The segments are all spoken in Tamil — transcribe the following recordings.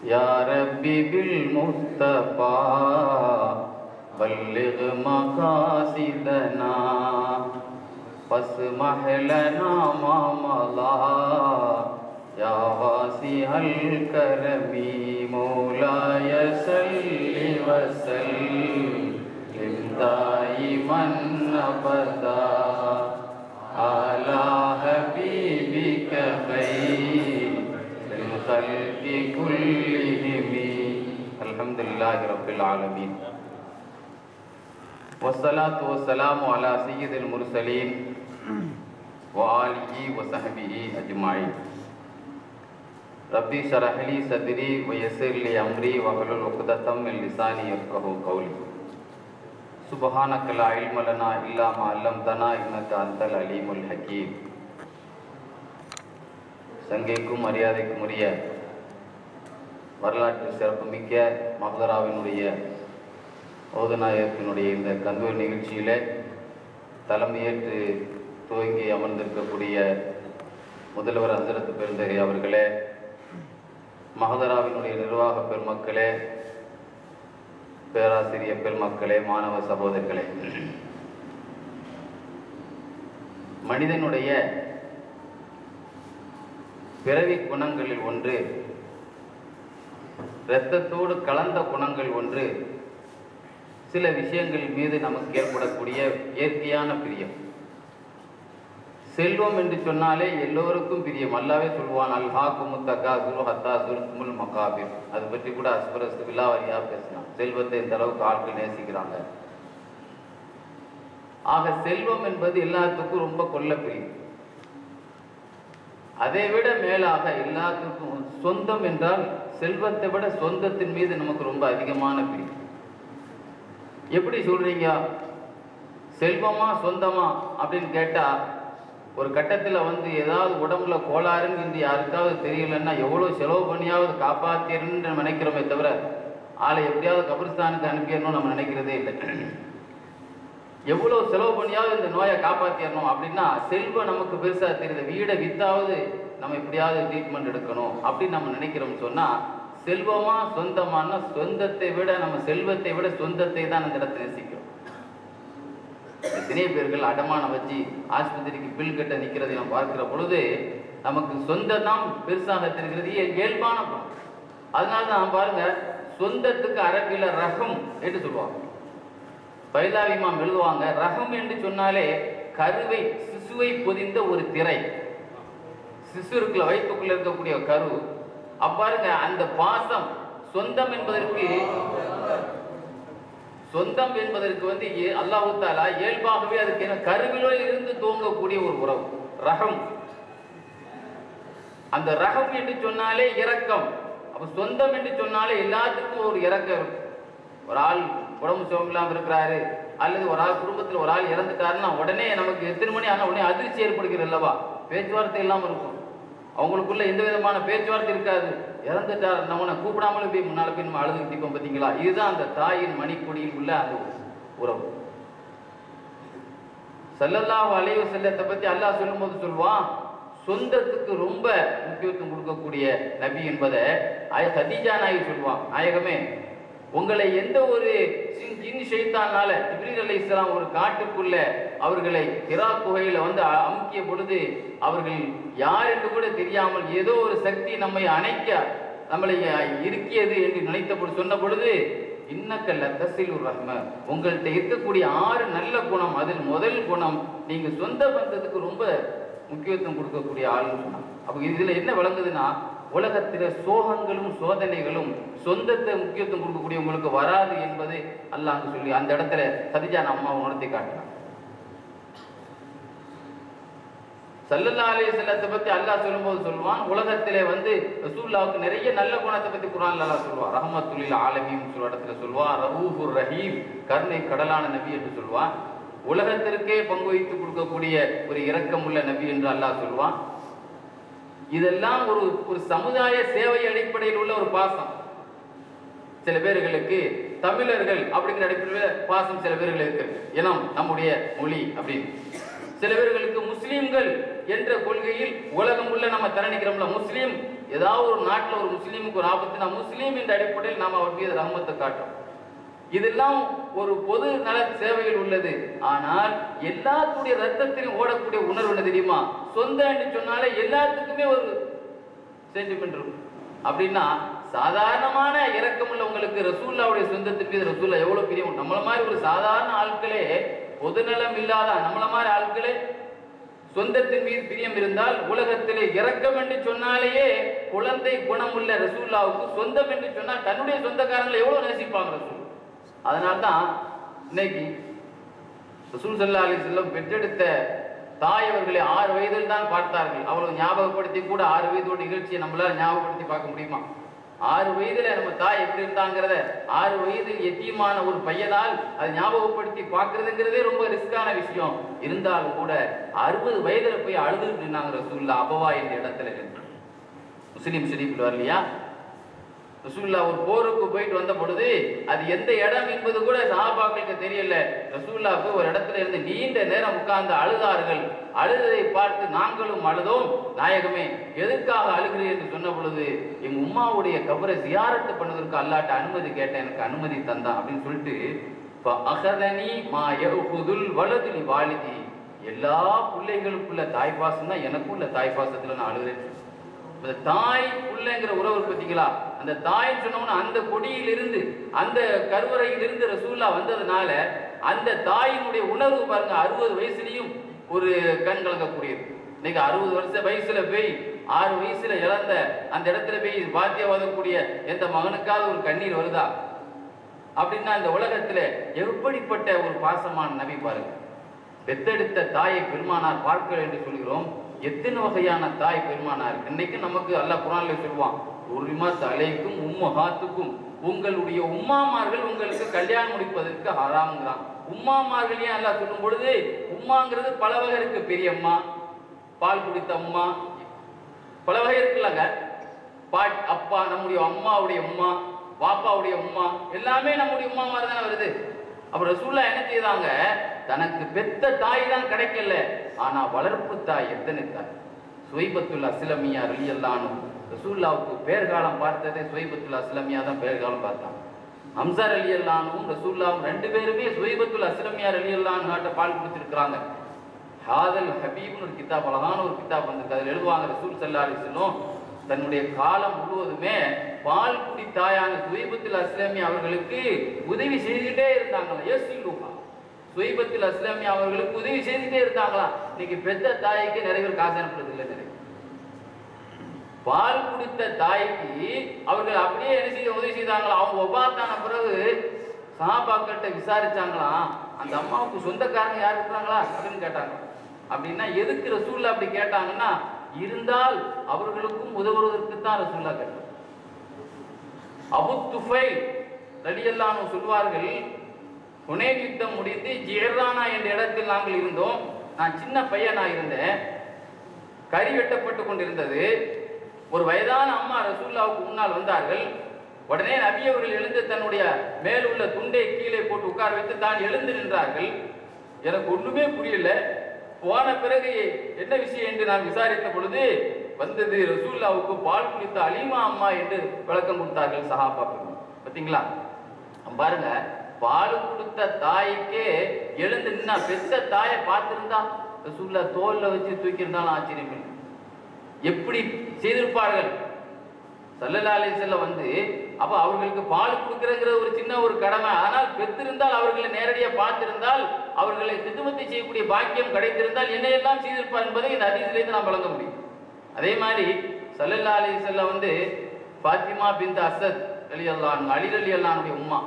या रब्बी बिल मुस्तफा बल्लिग मकासिदना फस्मह लना मा मला या वासिअल करमी मौलाय सल्लि व सल्लिम दाइमन अबदा अला हबीबिक खैरिल खल्क़ि कुल्लिहिम अल्हम्दुलिल्लाहि रब्बिल आलमीन वस्सलातु वस्सलामु अला सय्यिदिल मुरसलीन व आलिहि व सहबिहि अजमाइन रब्बी शरह ली सदरी व यस्सिर ली अमरी वहलुल उक़दतम मिन लिसानी यफ़क़हू क़ौली सुब्हानक ला इल्म लना इल्ला मा अल्लमतना इन्नक अंतल अलीमुल हकीम சங்கைக்கும் மரியாதைக்கும் உரிய வரலாற்று சிறப்புமிக்க மஹ்தராவினுடைய ஓதநாயகத்தினுடைய இந்த கந்தூர் நிகழ்ச்சியில் தலைமையேற்று துவங்கி அமர்ந்திருக்கக்கூடிய முதல்வர் ஹஸரத் பெருந்தகை அவர்களே, மஹ்தராவினுடைய நிர்வாக பெருமக்களே, பேராசிரியர் பெருமக்களே, மாணவ சகோதரர்களே, மனிதனுடைய பிறவி குணங்களில் ஒன்று, இரத்தத்தோடு கலந்த குணங்கள் ஒன்று, சில விஷயங்கள் மீது நமக்கு ஏற்படக்கூடிய இயற்கையான பிரியம். செல்வம் என்று சொன்னாலே எல்லோருக்கும் பிரியம். அல்லாவே சொல்வான், அல்ஹாக்குமுத் தகாசுரு ஹத்தா சுர்துமுல் மகாபிர். அது பற்றி கூட அஸ்பரஸ் விலாவரியா பேசலாம். செல்வத்தை இந்த அளவுக்கு ஆட்கள் நேசிக்கிறாங்க. ஆக செல்வம் என்பது எல்லாத்துக்கும் ரொம்ப கொள்ள பிரியம். அதை விட மேலாக எல்லாத்துக்கும் சொந்தம் என்றால் செல்வத்தை விட சொந்தத்தின் மீது நமக்கு ரொம்ப அதிகமான பிரியம். எப்படி சொல்றீங்க, செல்வமா சொந்தமா அப்படின்னு கேட்டா, ஒரு கட்டத்தில் ஏதாவது உடம்புல கோளாறுன்னு என்று யாருக்காவது தெரியலன்னா எவ்வளோ செலவு பண்ணியாவது காப்பாற்றிடணும்னு நினைக்கிறோமே தவிர ஆளை எப்படியாவது கபிரிஸ்தானுக்கு அனுப்பிடணும் நம்ம நினைக்கிறதே இல்லை. எவ்வளோ செலவு பண்ணியாவது இந்த நோயை காப்பாற்றிடணும் அப்படின்னா செல்வம் நமக்கு பெருசாக தெரியுது. வீடை வித்தாவது நம்ம எப்படியாவது ட்ரீட்மெண்ட் எடுக்கணும் அப்படின்னு நம்ம நினைக்கிறோம்னு சொன்னால், செல்வமா சொந்தமான சொந்தத்தை விட நம்ம செல்வத்தை விட சொந்தத்தை தான் அந்த இடத்துல நேசிக்கிறோம். எத்தனை பேர்கள் அடமானம் வச்சு ஆஸ்பத்திரிக்கு பில் கட்ட நிற்கிறதை நம்ம பார்க்கிற பொழுது நமக்கு சொந்தம் தான் பெருசாக தெரிகிறது, இயல்பான பணம். அதனால தான் பாருங்க, சொந்தத்துக்கு அரபில ரகம் என்று சொல்லுவாங்க. பைலாவிமாம் எழுதுவாங்க, ரகம் என்று சொன்னாலே கருவை சிசுவை பொதிந்த ஒரு திரை. சிசு இருக்குல்ல, வயிற்றுக்குள்ள இருக்கக்கூடிய கரு. அப்பாருங்க அந்த பாசம் சொந்தம் என்பதற்கு அல்லாஹ் தஆலா இயல்பாகவே அதுக்கு கருவிலோடு இருந்து தோங்கக்கூடிய ஒரு உறவு ரகம். அந்த ரகம் என்று சொன்னாலே இரக்கம். அப்ப சொந்தம் என்று சொன்னாலே எல்லாத்துக்கும் ஒரு இரக்கம் இருக்கும். ஒரு ஆள் உடம்பு சுகம் இருக்கிறாரு அல்லது ஒரு ஆள் குடும்பத்தில் ஒரு ஆள் இறந்துட்டாருன்னா உடனே நமக்கு எத்தனை மணி ஆனால் உடனே அதிர்ச்சி ஏற்படுகிறது அல்லவா? பேச்சுவார்த்தை இல்லாமல் இருக்கும். அவங்களுக்குள்ள எந்த விதமான பேச்சுவார்த்தை இருக்காது. இறந்துட்டார் நம்ம கூப்பிடாமலும் போய் முன்னால போய் நம்ம அழுதுகிட்டிப்போம். பார்த்தீங்களா? இதுதான் அந்த தாயின் மணிக்கொடியில் உள்ள அந்த உறவு. ஸல்லல்லாஹு அலைஹி வஸல்லத்தை பற்றி அல்லாஹ் சொல்லும்போது சொல்லுவான், சொந்தத்துக்கு ரொம்ப முக்கியத்துவம் கொடுக்கக்கூடிய நபி என்பதை கதீஜா நாயகி சொல்லுவான், நாயகமே உங்களை எந்த ஒரு ஜின் ஷைத்தானால ஜிப்ரீல் அலைஹிஸ்ஸலாம் ஒரு காட்டுக்குள்ள அவர்களை ஹிரா குகையில அமுக்கிய பொழுது அவர்கள் யார் என்று கூட தெரியாமல் ஏதோ ஒரு சக்தி நம்மை அணைக்க நம்மளை இருக்கியது என்று நினைத்தபோது சொன்ன பொழுது, இன்னக்கல்ல தசிலுர் ரஹ்ம, உங்கள்கிட்ட இருக்கக்கூடிய 6 நல்ல குணம், அதில் முதல் குணம் நீங்க சொந்த பந்தத்துக்கு ரொம்ப முக்கியத்துவம் கொடுக்கக்கூடிய ஆள்னு சொன்னாங்க. அப்போ இதுல என்ன விளங்குதுன்னா, உலகத்தில சோகங்களும் சோதனைகளும் சொந்தத்தை முக்கியத்துவம் கொடுக்கக்கூடியவங்களுக்கு வராது என்பது அல்லாஹ் சொல்லி அந்த இடத்துல கதீஜா அம்மாவை உணர்த்தி காட்டினான். ஸல்லல்லாஹு அலைஹி வஸல்லத்தை பத்தி அல்லாஹ் சொல்லும்போது சொல்லுவான், உலகத்திலே ரசூலுல்லாஹ்வுக்கு நிறைய நல்ல குணத்தை பத்தி குர்ஆன்ல அல்லாஹ் சொல்லுவான். ரஹ்மத்துல் ஆலமீன் சொல்ற இடத்துல சொல்லுவான், ரഊஃபுர் ரஹீம், கருணை கடலான நபி என்று சொல்லுவான். உலகத்திற்கே பங்கு வைத்து கொடுக்கக்கூடிய ஒரு இரக்கம் உள்ள நபி என்று அல்லாஹ் சொல்லுவான். இதெல்லாம் ஒரு சமுதாய சேவை அடிப்படையில் உள்ள ஒரு பாசம். சில பேர்களுக்கு தமிழர்கள் அப்படிங்கிற அடிப்படையில் பாசம் சில பேர்களுக்கு இருக்கு, இனம் நம்முடைய மொழி அப்படின்னு. சில பேர்களுக்கு முஸ்லீம்கள் என்ற கொள்கையில் உலகம் உள்ள நம்ம தரணிக்கிறோம்ல, முஸ்லீம் ஏதாவது ஒரு நாட்டில் ஒரு முஸ்லீமுக்கு ஒரு ஆபத்துனா முஸ்லீம் என்ற அடிப்படையில் நாம் அவர் மீது ரஹ்மத்தை காட்டுறோம். இதெல்லாம் ஒரு பொது நல சேவையில் உள்ளது. ஆனால் எல்லாத்துடைய ரத்தத்திலும் ஓடக்கூடிய உணர்வு என்ன தெரியுமா? சொந்த என்று சொன்னாலே எல்லாத்துக்குமே ஒரு சென்டிமெண்ட் இருக்கும். அப்படின்னா சாதாரணமான இரக்கம் உள்ளவங்களுக்கு ரசூல்லாவுடைய சொந்தத்தின் மீது ரசூல்லா எவ்வளவு பிரியம். நம்மள மாதிரி ஒரு சாதாரண ஆட்களே, பொதுநலம் இல்லாத நம்மள மாதிரி ஆட்களே சொந்தத்தின் மீது பிரியம் இருந்தால், உலகத்திலே இரக்கம் என்று சொன்னாலேயே குழந்தை குணம் உள்ள ரசூல்லாவுக்கு சொந்தம் என்று சொன்னால் தன்னுடைய சொந்தக்காரங்களை எவ்வளவு நேசிப்பாங்க ரசூல். அதனால்தான் இன்னைக்கு ரசூல் ஸல்லல்லாஹு அலைஹி வஸல்லம் பெற்றெடுத்த தாய் அவர்களை 6 வயதில் தான் பார்த்தார்கள். அவ்வளவு ஞாபகப்படுத்தி கூட 6 வயதோட நிகழ்ச்சியை நம்மளால ஞாபகப்படுத்தி பார்க்க முடியுமா? 6 வயதுல நம்ம தாய் எப்படி இருந்தாங்கிறத 6 வயதில் எத்தியமான ஒரு பையனால் அதை ஞாபகப்படுத்தி பார்க்கறதுங்கிறதே ரொம்ப ரிஸ்கான விஷயம். இருந்தாலும் கூட 60 வயதுல போய் அழுதுட்டு இருந்தாங்க ரசூலுல்லாஹ் அபவா என்ற இடத்துல இருந்து. முஸ்லிம் ஷரீஃபில் வரலையா? ரசூலுல்லாஹ் ஒரு போருக்கு போயிட்டு வந்த பொழுது அது எந்த இடம் என்பது கூட சஹாபாக்களுக்கு தெரியல. ரசூலுல்லாஹ் போய் ஒரு இடத்துல இருந்து நீண்ட நேரம் உட்கார்ந்து அழுதார்கள். அழுததை பார்த்து நாங்களும் அழுதோம். நாயகமே எதற்காக அழுகிறேன் என்று சொன்ன பொழுது, எங்க உம்மாவுடைய கபரை ஜியாரத்து பண்ணதற்கு அல்லாட்ட அனுமதி கேட்டேன், எனக்கு அனுமதி தந்தான் அப்படின்னு சொல்லிட்டு அகதனி மா யஹுதுல் வலதுலி வாலிதி, எல்லா பிள்ளைகளுக்குள்ள தாய்ப்பாசம் தான் எனக்குள்ள தாய்ப்பாசத்துல நான் அழுகிறேன். தாய் பிள்ளைங்கிற உறவு பார்த்தீங்களா? அந்த தாய் சொன்னோம்னா அந்த கொடியிலிருந்து அந்த கருவறையிலிருந்து ரசூலுல்லாஹ் வந்ததுனால அந்த தாயினுடைய உணர்வு பாருங்க. 60 வயசுலயும் ஒரு கண் கலங்கக்கூடியது. இன்னைக்கு 60 வயசுல போய் 6 வயசுல இழந்த அந்த இடத்துல போய் பாத்தியா வதக்கூடிய எந்த மகனுக்காவது ஒரு கண்ணீர் வருதா? அப்படின்னா இந்த உலகத்துல எப்படிப்பட்ட ஒரு பாசமான நபி பாருங்க. பெத்தெடுத்த தாயை பெருமானார் பார்க்க என்று சொல்கிறோம். எத்தனை வகையான தாய் பெருமானார் இன்னைக்கு நமக்கு அல்லாஹ் குர்ஆன்ல சொல்லுவான், உரிமத் அலைக்கும் உம்மஹாத்துக்கும், உங்களுடைய உம்மாமார்கள் உங்களுக்கு கல்யாணம் முடிப்பதற்கு ஹராம்ங்கிறான். உம்மாமார்களே அல்லாஹ் சொல்லும் பொழுது உம்மாங்கிறது பல வகை இருக்கு. பெரியம்மா, பால் குடித்த அம்மா, பல வகை இருக்குல்லங்க. அப்பா, நம்முடைய அம்மாவுடைய உம்மா, பாப்பாவுடைய உம்மா, எல்லாமே நம்முடைய உம்மா மாதிரி தானே வருது. அப்புறம் ரசூலுல்லாஹ் என்ன செய்தாங்க? தனக்கு பெத்த தாய் தான் கிடைக்கல, ஆனா வளர்ப்பு தாய் எத்தனை தாய். சுவைபத்துல் அஸ்லமியா ரலியல்லாஹு அன்ஹு ரசூலுல்லாஹ்வுக்கு பேர்காலம் பார்த்ததே சுவைபத்துல் அஸ்லமியா தான் பேர்காலம் பார்த்தாங்க. ஹம்ஸா ரலியல்லாஹு அன்ஹும் ரசூலுல்லாஹ் 2 பேருமே சுவைபத்துல் அஸ்லமியா ரலியல்லாஹு அன்ஹாட்ட பால் குடிச்சிருக்காங்க. ஹாதல் ஹபீப்னு ஒரு கிதாப், அழகான ஒரு கிதாப் வந்திருக்கு. அதில் எழுதுவாங்க, ரசூல் ஸல்லல்லாஹு அலைஹி வஸல்லம் தன்னுடைய காலம் முழுவதுமே பால் குடி தாயான சுவைபத்துல் அஸ்லமியா அவர்களுக்கு உதவி செய்துகிட்டே இருந்தாங்களா. யஸ்லுஹா, சுவைபத்துல் அஸ்லமியா அவர்களுக்கு உதவி செய்துகிட்டே இருந்தாங்களா. இன்னைக்கு பெத்த தாய்க்கு நிறைய பேர் காசு அனுப்புறது இல்லை. நிறைய பால் குடித்த தாய்க்கு அவர்கள் அப்படியே என்ன செய்ய உதவி செய்தாங்களா. அவங்க ஒபாத்தான பிறகு சஹாபாக்கிட்ட விசாரிச்சாங்களாம், அந்த அம்மாவுக்கு சொந்தக்காரங்க யார் இருக்கிறாங்களா அப்படின்னு கேட்டாங்க. அப்படின்னா எதுக்கு ரசூலுல்லாஹ் அப்படி கேட்டாங்கன்னா, இருந்தால் அவர்களுக்கும் உதவுவதற்கு தான் ரசூலுல்லாஹ் கேட்டாங்க. அபூ துஃபைல் ரலியல்லாஹு அன்ஹு சொல்வார்கள், ஹுனைன் யுத்தம் முடிந்து ஜிஹ்ரானா என்ற இடத்தில் நாங்கள் இருந்தோம். நான் சின்ன பையனா இருந்தேன். கறி வெட்டப்பட்டு கொண்டிருந்தது. ஒரு வயதான அம்மா ரசூலுல்லாஹ்வுக்கு முன்னால் வந்தார்கள். உடனே நபி அவர்கள் எழுந்து தன்னுடைய மேல் உள்ள துண்டை கீழே போட்டு உட்கார வைத்து தான் எழுந்து நின்றார்கள். எனக்கு ஒண்ணுமே புரியல. போன பிறகு என்ன விஷயம் என்று நான் விசாரித்த பொழுது வந்தது ரசூலுல்லாஹ்வுக்கு பால் குடித்த அலீமா அம்மா என்று விளக்கம் கொடுத்தார்கள் சஹாபாக்கள். பார்த்தீங்களா? பாருங்க, பால் கொடுத்த தாய்க்கே எழுந்து நின்னா, பெத்த தாயை பார்த்திருந்தா ரசூலுல்லாஹ் தோல்ல வச்சு தூக்கி இருந்தாலும் ஆச்சரியம் இல்லை. எப்படி செய்திருப்பார்கள். ஸல்லல்லாஹு அலைஹி வஸல்லம் வந்து அப்ப அவர்களுக்கு பால் கொடுக்கிறங்கிற ஒரு சின்ன ஒரு கடமை. ஆனால் பெற்றிருந்தால் அவர்களை நேரடியாக பார்த்திருந்தால், அவர்களை சிதுமத்தை செய்யக்கூடிய பாக்கியம் கிடைத்திருந்தால் என்னையெல்லாம் செய்திருப்பார் என்பதை இந்த ஹதீஸிலிருந்து நாம் வழங்க முடியும். அதே மாதிரி ஸல்லல்லாஹு அலைஹி வஸல்லம் வந்து ஃபாத்திமா பின்த் அஸத் ரலியல்லாஹு அன்ஹா, அலி ரலியல்லாஹு அன்ஹுடைய உம்மா,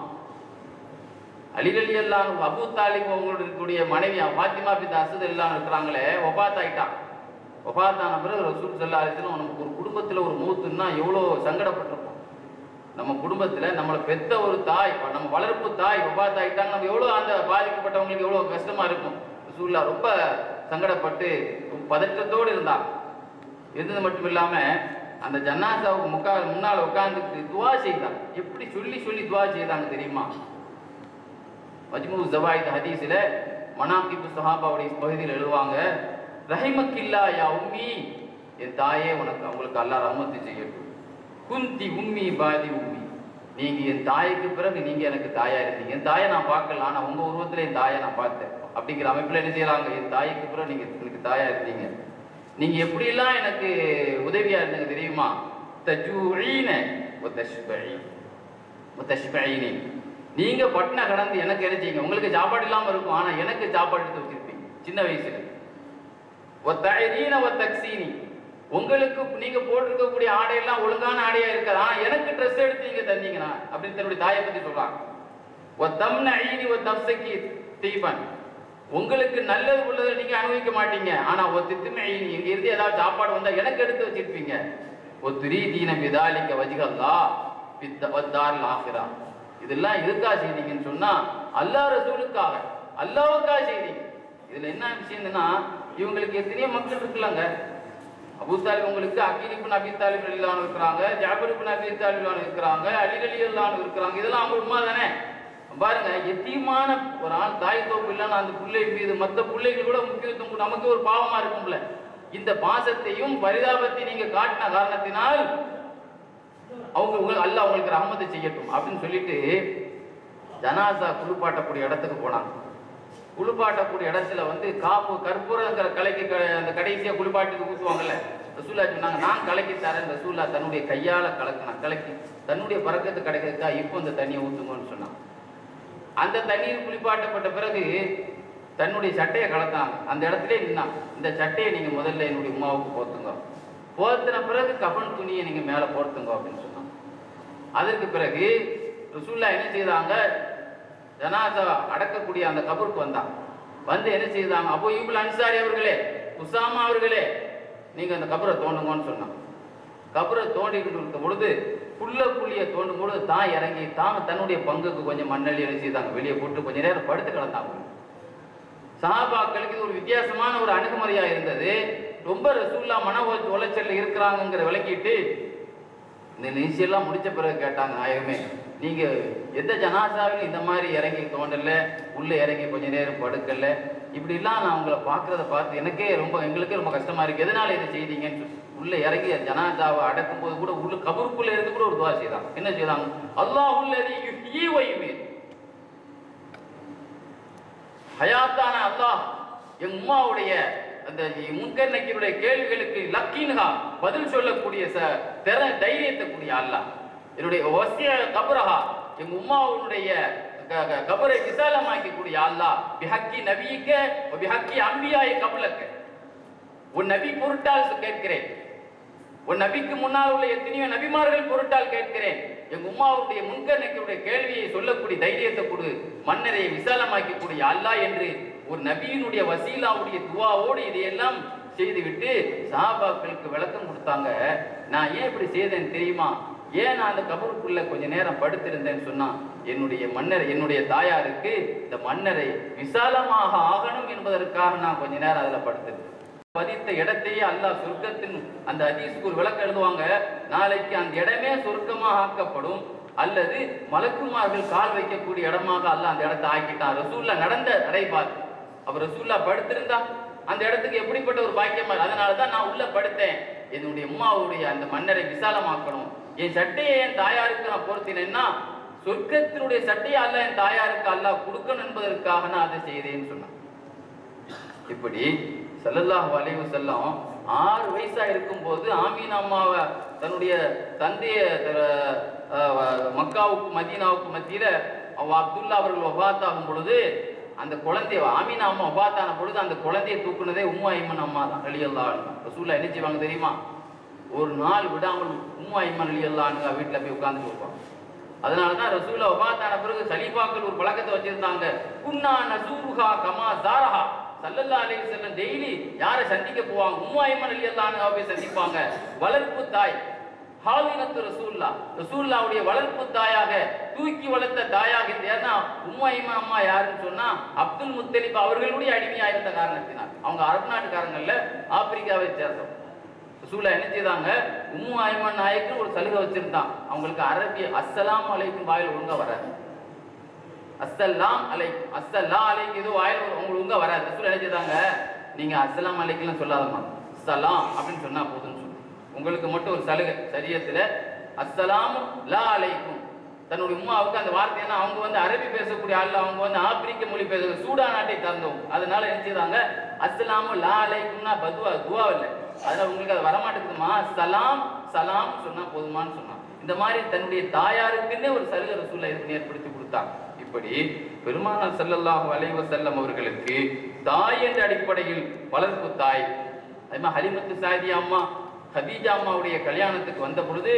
அலி ரலியல்லாஹு அன்ஹு அபூ தாலிப் அவங்களுடைய மனைவி ஃபாத்திமா பின்த் அஸத் எல்லாம் இருக்கிறாங்களே, வஃபாத் ஆயிட்டான். வஃபாத்தான பிறகு ரசூல் ஸல்லல்லாஹு அலைஹி வஸல்லம் நமக்கு ஒரு குடும்பத்தில் ஒரு மௌத்துன்னா எவ்வளோ சங்கடப்பட்டிருப்போம். நம்ம குடும்பத்தில் நம்மளை பெத்த ஒரு தாய், நம்ம வளர்ப்பு தாய் வஃபாத் ஆகிட்டாங்க, நம்ம எவ்வளோ அந்த பாதிக்கப்பட்டவங்களுக்கு எவ்வளோ கஷ்டமா இருக்கும். ரசூலுல்லாஹ் ரொம்ப சங்கடப்பட்டு பதற்றத்தோடு இருந்தாங்க. இருந்தது மட்டும் இல்லாமல் அந்த ஜன்னாசாவுக்கு முன்னால் உட்கார்ந்துட்டு துவா செய்தாங்க. எப்படி சொல்லி சொல்லி துவா செய்தாங்க தெரியுமா? மஜ்மூ ஸவாயித் ஹதீஸில் மனாகிபு ஸஹாபாவுடைய பகுதியில் எழுதுவாங்க, ரஹிமக்கில்லா யா உம்மி, என் தாயே உங்களுக்கு அல்லாஹ் ரஹ்மத்து செய்யட்டும். குந்தி உம்மி பாதி உம்மி, நீங்க என் தாய்க்கு பிறகு நீங்க எனக்கு தாயா இருந்தீங்க. என் தாயை நான் பார்க்கல, ஆனா உங்க உருவத்துல என் தாயை நான் பார்த்தேன் அப்படிங்கிற அமைப்புல என்ன செய்யறாங்க, என் தாய்க்கு பிறகு நீங்க எனக்கு தாயா இருந்தீங்க. நீங்க எப்படிலாம் எனக்கு உதவியா இருந்தீங்க தெரியுமா? தஜூஈன வதஷ்பஈனி, நீங்க பட்டின கடந்து எனக்கு என்ன செய்யுங்க, உங்களுக்கு சாப்பாடு இல்லாம இருக்கும், ஆனா எனக்கு சாப்பாடு எடுத்து வச்சிருப்பீங்க சின்ன வயசுல. வதஈன வதக்ஸீனி, உங்களுக்கு நீங்க போட்டிருக்கக்கூடிய ஆடையெல்லாம் ஒழுங்கான ஆடையா இருக்காது, ஆனா எனக்கு ட்ரெஸ் எடுத்து நீங்க தந்தீங்கன்னா அப்படின்னு தன்னுடைய தாயை பத்தி சொல்றாங்க. வதம்னஈனி வதஃப்ஸகி தீபன், உங்களுக்கு நல்லது உள்ளதை நீங்க அனுபவிக்க மாட்டீங்க, ஆனா ஒத்தித்துமையினி, இங்க இருந்து ஏதாவது சாப்பாடு வந்தா எனக்கு எடுத்து வச்சிருப்பீங்க. ஒத்துரீதீன பிதாலிக்க வஜ்ஹல்லாஹ் வத்தாரில் ஆகிரா, இதெல்லாம் இருக்கா செய்தீங்கன்னு சொன்னா அல்லாஹ் ரசூலுக்காக அல்லாஹ்வுக்காக செய்தீங்க. இதுல என்ன விஷயம்னா, இவங்களுக்கு எத்தனையோ மக்கள் இருக்கலாங்க. அபூ தாலிப் உங்களுக்கு அகீல் இப்னு அபீ தாலிப் ரலியல்லாஹு அன்ஹு இருக்காங்க, ஜாபர் இப்னு அபீ தாலிப் ரலியல்லாஹு அன்ஹு இருக்காங்க, அலி ரலியல்லாஹு அன்ஹு இருக்காங்க. இதெல்லாம் அவங்க உம்மா தானே. பாருங்க, எத்தீமான ஒரு ஆள் தாய் தோப்பு இல்லைன்னா அந்த பிள்ளை மீது மற்ற பிள்ளைகள் கூட முக்கியத்துவம் நமக்கு ஒரு பாவமா இருக்கும்ல. இந்த பாசத்தையும் பரிதாபத்தையும் நீங்க காட்டின காரணத்தினால் அல்லாஹ் அவங்களுக்கு ரஹ்மத்தை செய்யட்டும் அப்படின்னு சொல்லிட்டு ஜனாசா குளிப்பாட்டக்கூடிய இடத்துக்கு போனாங்க. குளிப்பாட்டக்கூடிய இடத்துல வந்து காப்பு கற்பூரங்கிற கலைக்கு அந்த கடைசியா குளிப்பாட்டுக்கு ஊற்றுவாங்கல்ல, ரசூல்லா சொன்னாங்க, நான் கலக்கி தரேன். ரசூல்லா தன்னுடைய கையால கலக்கி தன்னுடைய பறக்கத்து கிடைக்கிறதுக்கா இப்போ இந்த தண்ணியை ஊற்றுங்கன்னு சொன்னாங்க. அந்த தண்ணீர் குளிப்பாட்டப்பட்ட பிறகு தன்னுடைய சட்டையை கலத்தாங்க. அந்த இடத்துல நின்னாங்க, இந்த சட்டையை நீங்க முதல்ல என்னுடைய உமாவுக்கு போர்த்துங்க, போர்த்தின பிறகு கஃன் துணியை நீங்க மேல போர்த்துங்க அப்படின்னு சொன்னாங்க. அதற்கு பிறகு ரசூல்லா என்ன செய்தாங்க, ஜனாசா அடக்கக்கூடிய அந்த கபருக்கு வந்தாங்க. வந்து என்ன செய்தாங்க, அபூ அய்யூப் அன்சாரி அவர்களே, உசாமா அவர்களே, நீங்க அந்த கபரை தோண்டுங்கன்னு சொன்னாங்க. கபரை தோண்டிக்கிட்டு இருக்க பொழுது புள்ளிய தோண்டும் பொழுது தான் இறங்கி தான் தன்னுடைய பங்குக்கு கொஞ்சம் மண்ணள்ளி என்ன செய்தாங்க, வெளியே போட்டு கொஞ்ச நேரம் படுத்து கிடந்தாங்க. சஹாபாக்களுக்கு இது ஒரு வித்தியாசமான ஒரு அணுகுமுறையா இருந்தது. ரொம்ப ரசூல்லா மன உளைச்சல்ல இருக்கிறாங்கிற விளக்கிட்டு இந்த நிகழ்ச்சியெல்லாம் முடிச்ச பிறகு கேட்டாங்க, நாயகமே நீங்க எந்த ஜனாசாவிலும் இந்த மாதிரி இறங்கி தோண்டல, உள்ள இறங்கி கொஞ்ச நேரம் படுக்கல, இப்படிலாம் நான் உங்களை பார்க்கறத பார்த்து எங்களுக்கே ரொம்ப கஷ்டமா இருக்கு, எதனால இதை செய்தீங்கன்னு உள்ள இறங்கி ஜனாசாவை அடக்கும் போது கூட உள்ள கபருக்குள்ள இருந்து கூட ஒரு துவா செய்தாங்க. என்ன செய்தாங்க, அல்லாஹுல்லதி யுஹ்யீ வ யுமீத், ஹயாத்தான அல்லாஹ் என் உம்மாவுடைய அந்த முன்கர் நக்கீருடைய கேள்விகளுக்கு லக்கீன்ஹா பதில் சொல்லக்கூடிய தைரியத்தை கூடிய அல்லாஹ், என்னுடைய வசிய கபரஹா எங்க உம்மாவுடைய கபரை விசாலமாக்கக்கூடிய அல்லாஹ், பிஹக்கி நபியிக்க பிஹக்கி அம்பியாய கபலக்க, உன் நபி பொருட்டால் கேட்கிறேன், உன் நபிக்கு முன்னால் உள்ள எத்தனையோ நபிமார்கள் பொருட்டால் கேட்கிறேன், எங்க உம்மாவுடைய முன்கர் நக்கீருடைய கேள்வியை சொல்லக்கூடிய தைரியத்தை கொடு, மன்னரை விசாலமாக்கக்கூடிய அல்லாஹ் என்று ஒரு நபியினுடைய வசீலாவுடைய துவாவோடு இதையெல்லாம் செய்துவிட்டு சஹாபாக்களுக்கு விளக்கம் கொடுத்தாங்க. நான் ஏன் இப்படி செய்தேன் தெரியுமா, ஏன் நான் அந்த கபருக்குள்ள கொஞ்ச நேரம் படுத்திருந்தேன்னு சொன்னா, என்னுடைய தாயாருக்கு இந்த மன்னரை விசாலமாக ஆகணும் என்பதற்காக நான் கொஞ்ச நேரம் அதுல படுத்திருந்தேன். பதித்த இடத்தையே அல்லாஹ் சொர்க்கத்தின் அந்த ஹதீஸ்க்கு ஒரு விளக்கம் எழுதுவாங்க, நாளைக்கு அந்த இடமே சொர்க்கமாக ஆக்கப்படும் அல்லது மலக்குமார்கள் கால் வைக்கக்கூடிய இடமாக அல்லாஹ் அந்த இடத்தை ஆக்கிட்டான். ரசூல்லா நடந்த நடைபாதை, அவர் ரசூல்லா படுத்திருந்தா அந்த இடத்துக்கு எப்படிப்பட்ட ஒரு பாக்கியமா, அதனாலதான் நான் உள்ள படுத்தேன், என்னுடைய உம்மாவுடைய அந்த மன்னரை விசாலமாக்கணும், என் சட்டையை என் தாயாருக்கு நான் பொருத்தினேன்னா சொர்க்கத்தினுடைய சட்டையை அல்ல என் தாயாருக்கு அல்லாஹ் கொடுக்கணும் என்பதற்காக நான் அதை செய்தேன்னு சொன்னான். இப்படி ஸல்லல்லாஹு அலைஹி வஸல்லம் 6 வயசா இருக்கும் போது ஆமீனா அம்மாவை தன்னுடைய தந்தைய மக்காவுக்கு மதீனாவுக்கு மத்தியில அப்துல்லா அவர்கள் வஃபாத்தாகும் பொழுது அந்த குழந்தைய ஆமீனா அம்மா வஃபாத்தான பொழுது அந்த குழந்தையை தூக்குனதே உம்மு ஐமன் அம்மா தான் ரலியல்லாஹு அன்ஹா. ரசூலுல்லாஹ் என்ன செய்வாங்க தெரியுமா, ஒரு நாள் விடாமல் உம்மு ஐமன் ரலியல்லாஹு அன்ஹா வீட்டில் போய் உட்கார்ந்து இருப்பாங்க. அதனாலதான் ரசூலுல்லாஹ் வஃபாத்தான பிறகு சலீஃபாக்கள் ஒரு பழக்கத்தை வச்சிருந்தாங்க, குன்னா நஸூருஹா கமா ஸாரஹா, ஸல்லல்லாஹு அலைஹி வஸல்லம் டெய்லி யாரை சந்திக்க போவாங்க, உம்மு ஐமன் ரலியல்லாஹு அன்ஹா போய் சந்திப்பாங்க. வளர்ப்பு தாய் ஹாலினத்து ரசூலுல்லாஹ்வுடைய வளர்ப்பு தாயாக தூக்கி வளர்த்த தாயாக ஏன்னா உம்மு ஐமன் அம்மா யாருன்னு சொன்னா அப்துல் முத்தலிப் அவர்களுடைய அடிமையா இருந்த காரணத்தினால் அவங்க அரபு நாட்டுக்காரங்கள்ல ஆப்பிரிக்காவை சேர்ந்தோம். ரசூலுல்லாஹ் என்ன செய்தாங்க, உம்மு ஐமன் நாயக்கு ஒரு சலுகை வச்சிருந்தான், அவங்களுக்கு அரபிய அஸ்ஸலாமு அலைக்கும் வாயில் ஒழுங்கா வராது, அஸ்ஸலாம் அலைக்கும் இது வாயில் உங்களுக்கு ஒழுங்கா வராது. ரசூலுல்லாஹ் என்ன செய்தாங்க, நீங்க அஸ்ஸலாம் அலைக்கும் சொல்லாதம்மா, சலாம் அப்படின்னு சொன்னா போதும் உங்களுக்கு மட்டும் ஒரு சலுகை சரியத்தில், அஸ்ஸலாமு லா அலைக்கும். தன்னுடைய உம்மாவுக்கு அந்த வார்த்தை, ஏன்னா அவங்க வந்து அரபி பேசக்கூடிய ஆள், அவங்க வந்து ஆப்பிரிக்க மொழி பேச சூடான் நாட்டை சார்ந்தவங்க. அதனால என்ன செய்தாங்க, அஸ்ஸலாமு லா அலைக்கும்னா பதுவா துவா இல்லை, அதனால உங்களுக்கு அது வரமாட்டேங்குதுமா, சலாம் சலாம் சொன்னா போதுமான்னு சொன்னான். இந்த மாதிரி தன்னுடைய தாயாருக்குன்னே ஒரு சலுகை ரசூலுல்லாஹ் இது ஏற்படுத்தி கொடுத்தாங்க. இப்படி பெருமானார் ஸல்லல்லாஹு அலைஹி வஸல்லம் அவர்களுக்கு தாய் என்ற அடிப்படையில் வளர்ப்பு தாய். அதே மாதிரி ஹலிமத்து சாதியா அம்மா ஹதீஜா அம்மாவுடைய கல்யாணத்துக்கு வந்த பொழுது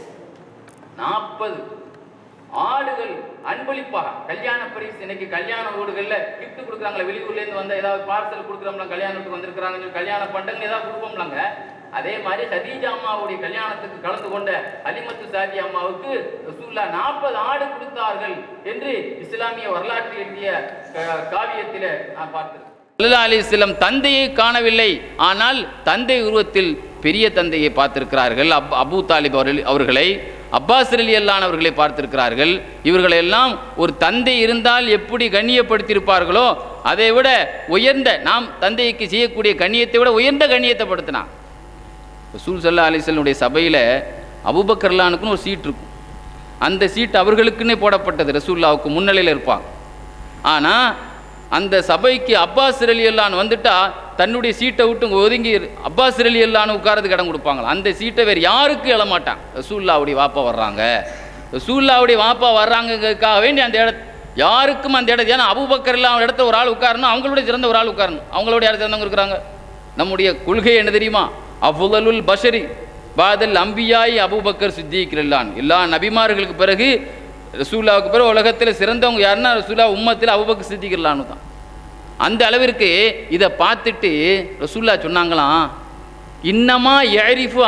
40 ஆடுகள் அன்பளிப்பாக கல்யாண பரிசு. இன்னைக்கு கல்யாண வீடுகள்ல கிஃப்ட் கொடுக்குறாங்களே, வெளியூர்ல இருந்து வந்த ஏதாவது பார்சல் கொடுக்குறோம்ல, கல்யாணத்துக்கு வந்திருக்கிறாங்க கல்யாண பண்டங்கள் ஏதாவது கொடுப்போம்லாங்க. அதே மாதிரி ஹதீஜா அம்மாவுடைய கல்யாணத்துக்கு கலந்து கொண்ட ஹலிமத்து சாதியா அம்மாவுக்கு ரசூலுல்லாஹ் 40 ஆடு கொடுத்தார்கள் என்று இஸ்லாமிய வரலாற்றில் எழுதிய காவியத்தில் நான் பார்த்தேன். ஸல்லல்லாஹு அலைஹி வஸல்லம் தந்தையை காணவில்லை, ஆனால் தந்தை உருவத்தில் பெரிய தந்தையை பார்த்திருக்கிறார்கள். அபூ தாலிப் அவர்களை, அப்பாஸ் ரலியல்லாஹு அன்ஹு அவர்களை பார்த்திருக்கிறார்கள். இவர்களெல்லாம் ஒரு தந்தை இருந்தால் எப்படி கண்ணியப்படுத்தியிருப்பார்களோ அதை விட உயர்ந்த, நாம் தந்தைக்கு செய்யக்கூடிய கண்ணியத்தை விட உயர்ந்த கண்ணியத்தை படுத்தினான். ரசூல் ஸல்லல்லாஹு அலைஹி வஸல்லம் உடைய சபையில் அபூபக்கர் ரலியல்லாஹு அன்ஹுன்னு ஒரு சீட் இருக்கும். அந்த சீட் அவர்களுக்குன்னே போடப்பட்டது, ரசூலுல்லாஹ்வுக்கு முன்னிலையில் இருப்பாங்க. ஆனால் அந்த சபைக்கு அப்பாஸ் ரலியல்லாஹு அன்ஹு வந்துட்டா தன்னுடைய சீட்டை விட்டு ஒதுங்கி அப்பாஸ் ரலியல்லாஹு அன்ஹு உட்காரதுக்கு இடம் கொடுப்பாங்களா. அந்த சீட்டை வேறு யாருக்கும் எழமாட்டாங்க. ரசூலுல்லாஹ்வுடைய வாப்பா வர்றாங்க, ரசூலுல்லாஹ்வுடைய வாப்பா வர்றாங்கக்காக வேண்டி அந்த இடத்து யாருக்கும் அந்த இடத்து, ஏன்னா அபூபக்கர் ரலியல்லாஹு அன்ஹு இடத்துல ஒரு ஆள் உட்காரணும், அவங்களுடைய சிறந்த ஒரு ஆள் உட்காரணும். அவங்களோட யார் சிறந்தவங்க இருக்கிறாங்க? நம்முடைய கொள்கை என்ன தெரியுமா? அஃதலுல் பஷரி பாதல் அம்பியாய் அபூபக்கர் சித்திக் ரலியல்லாஹு அன்ஹு. எல்லா நபிமார்களுக்கு பிறகு ரசூலுல்லாஹ்வுக்கு பிறகு உலகத்தில் சிறந்தவங்க யாருன்னா ரசூலுல்லாஹ் உம்மத்தில் அபூபக்கர் சித்திக் ரலியல்லாஹு அன்ஹு தான். அந்த அளவிற்கு இதை பார்த்துட்டு ரசூலுல்லாஹ் சொன்னாங்களாம், இன்னமா யஅரிஃபு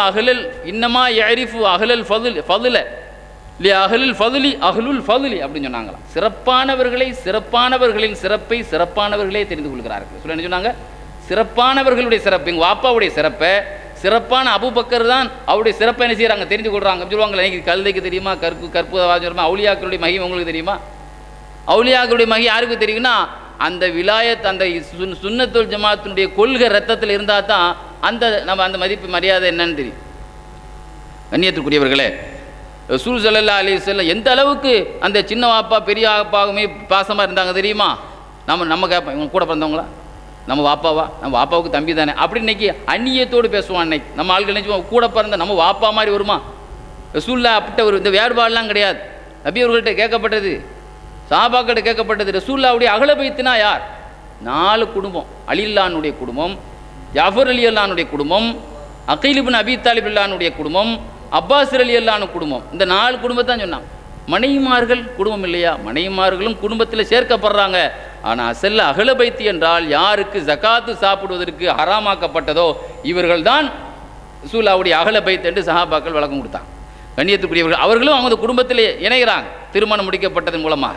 அஹ்லல் ஃபதுல லி அஹ்லில் ஃபதுலி அஹ்லுல் ஃபதுலி அப்படின்னு சொன்னாங்களாம். சிறப்பானவர்களின் சிறப்பை சிறப்பானவர்களே தெரிந்து கொள்கிறார்கள். சொல்ல என்ன சொன்னாங்க? சிறப்பானவர்களுடைய சிறப்பு, எங்கள் வாப்பாவுடைய சிறப்பை, சிறப்பான அபூபக்கர் தான் அவருடைய சிறப்பை என்ன செய்கிறாங்க, தெரிந்து கொள்கிறாங்க. சொல்லுவாங்களே, எனக்கு கழுதைக்கு தெரியுமா, கற்புத வாஜமா, அவுலியாக்களுடைய மகிமை உங்களுக்கு தெரியுமா? அவுலியாக்களுடைய மகி யாருக்கு தெரியும்னா, அந்த விலாயத், அந்த சுன்னத்துல் ஜமாத்தினுடைய கொள்கை ரத்தத்தில் இருந்தால் தான் அந்த நம்ம அந்த மதிப்பு மரியாதை என்னன்னு தெரியும். கண்ணியத்துக்குரியவர்களே, ரசூல் ஸல்லல்லாஹு அலைஹி வஸல்லம் எந்த அளவுக்கு அந்த சின்ன வாப்பா பெரிய வாப்பாவுமே பாசமாக இருந்தாங்க தெரியுமா? நம்ம கேட்போம், இவங்க கூட பிறந்தவங்களா, நம்ம வாப்பாவா, நம்ம வாப்பாவுக்கு தம்பி தானே அப்படி இன்னைக்கு அந்நியத்தோடு பேசுவான். இன்னைக்கு நம்ம ஆள்கள் நினைச்சுவோம் கூட பிறந்த நம்ம வாப்பா மாதிரி வருமா? ரசூலுல்லாஹ் அப்பட்ட ஒரு இந்த வேறுபாடெல்லாம் கிடையாது. நபி அவர்கள்ட்ட கேட்கப்பட்டது, சஹாபாக்கிட்ட கேட்கப்பட்டது, ரசூலுல்லாஹ்வுடைய அஹ்ல பைத்னா யார்? 4 குடும்பம். அலில்லானுடைய குடும்பம், ஜாஃபர் ரலியல்லாஹு அன்ஹுடைய குடும்பம், அகீல் இப்னு அபீ தாலிப் ரலியல்லாஹு அன்ஹுடைய குடும்பம், அப்பாஸ் ரலியல்லாஹு அன்ஹு குடும்பம். இந்த 4 குடும்பத்தை தான் சொன்னாங்க. மனைவிமார்கள் குடும்பம் இல்லையா? மனைவிமார்களும் குடும்பத்தில் சேர்க்கப்படுறாங்க. ஆனால் அசல்ல அஹ்ல பைத் என்றால் யாருக்கு ஜகாத்து சாப்பிடுவதற்கு ஹராமாக்கப்பட்டதோ இவர்கள் தான் ரசூலுல்லாஹ்வுடைய அஹ்ல பைத் என்று சஹாபாக்கள் வழக்கம் கொடுத்தாங்க. கண்ணியத்துக்குரியவர்கள் அவர்களும் அவங்க குடும்பத்தில் இணைகிறாங்க திருமணம் முடிக்கப்பட்டதன் மூலமாக.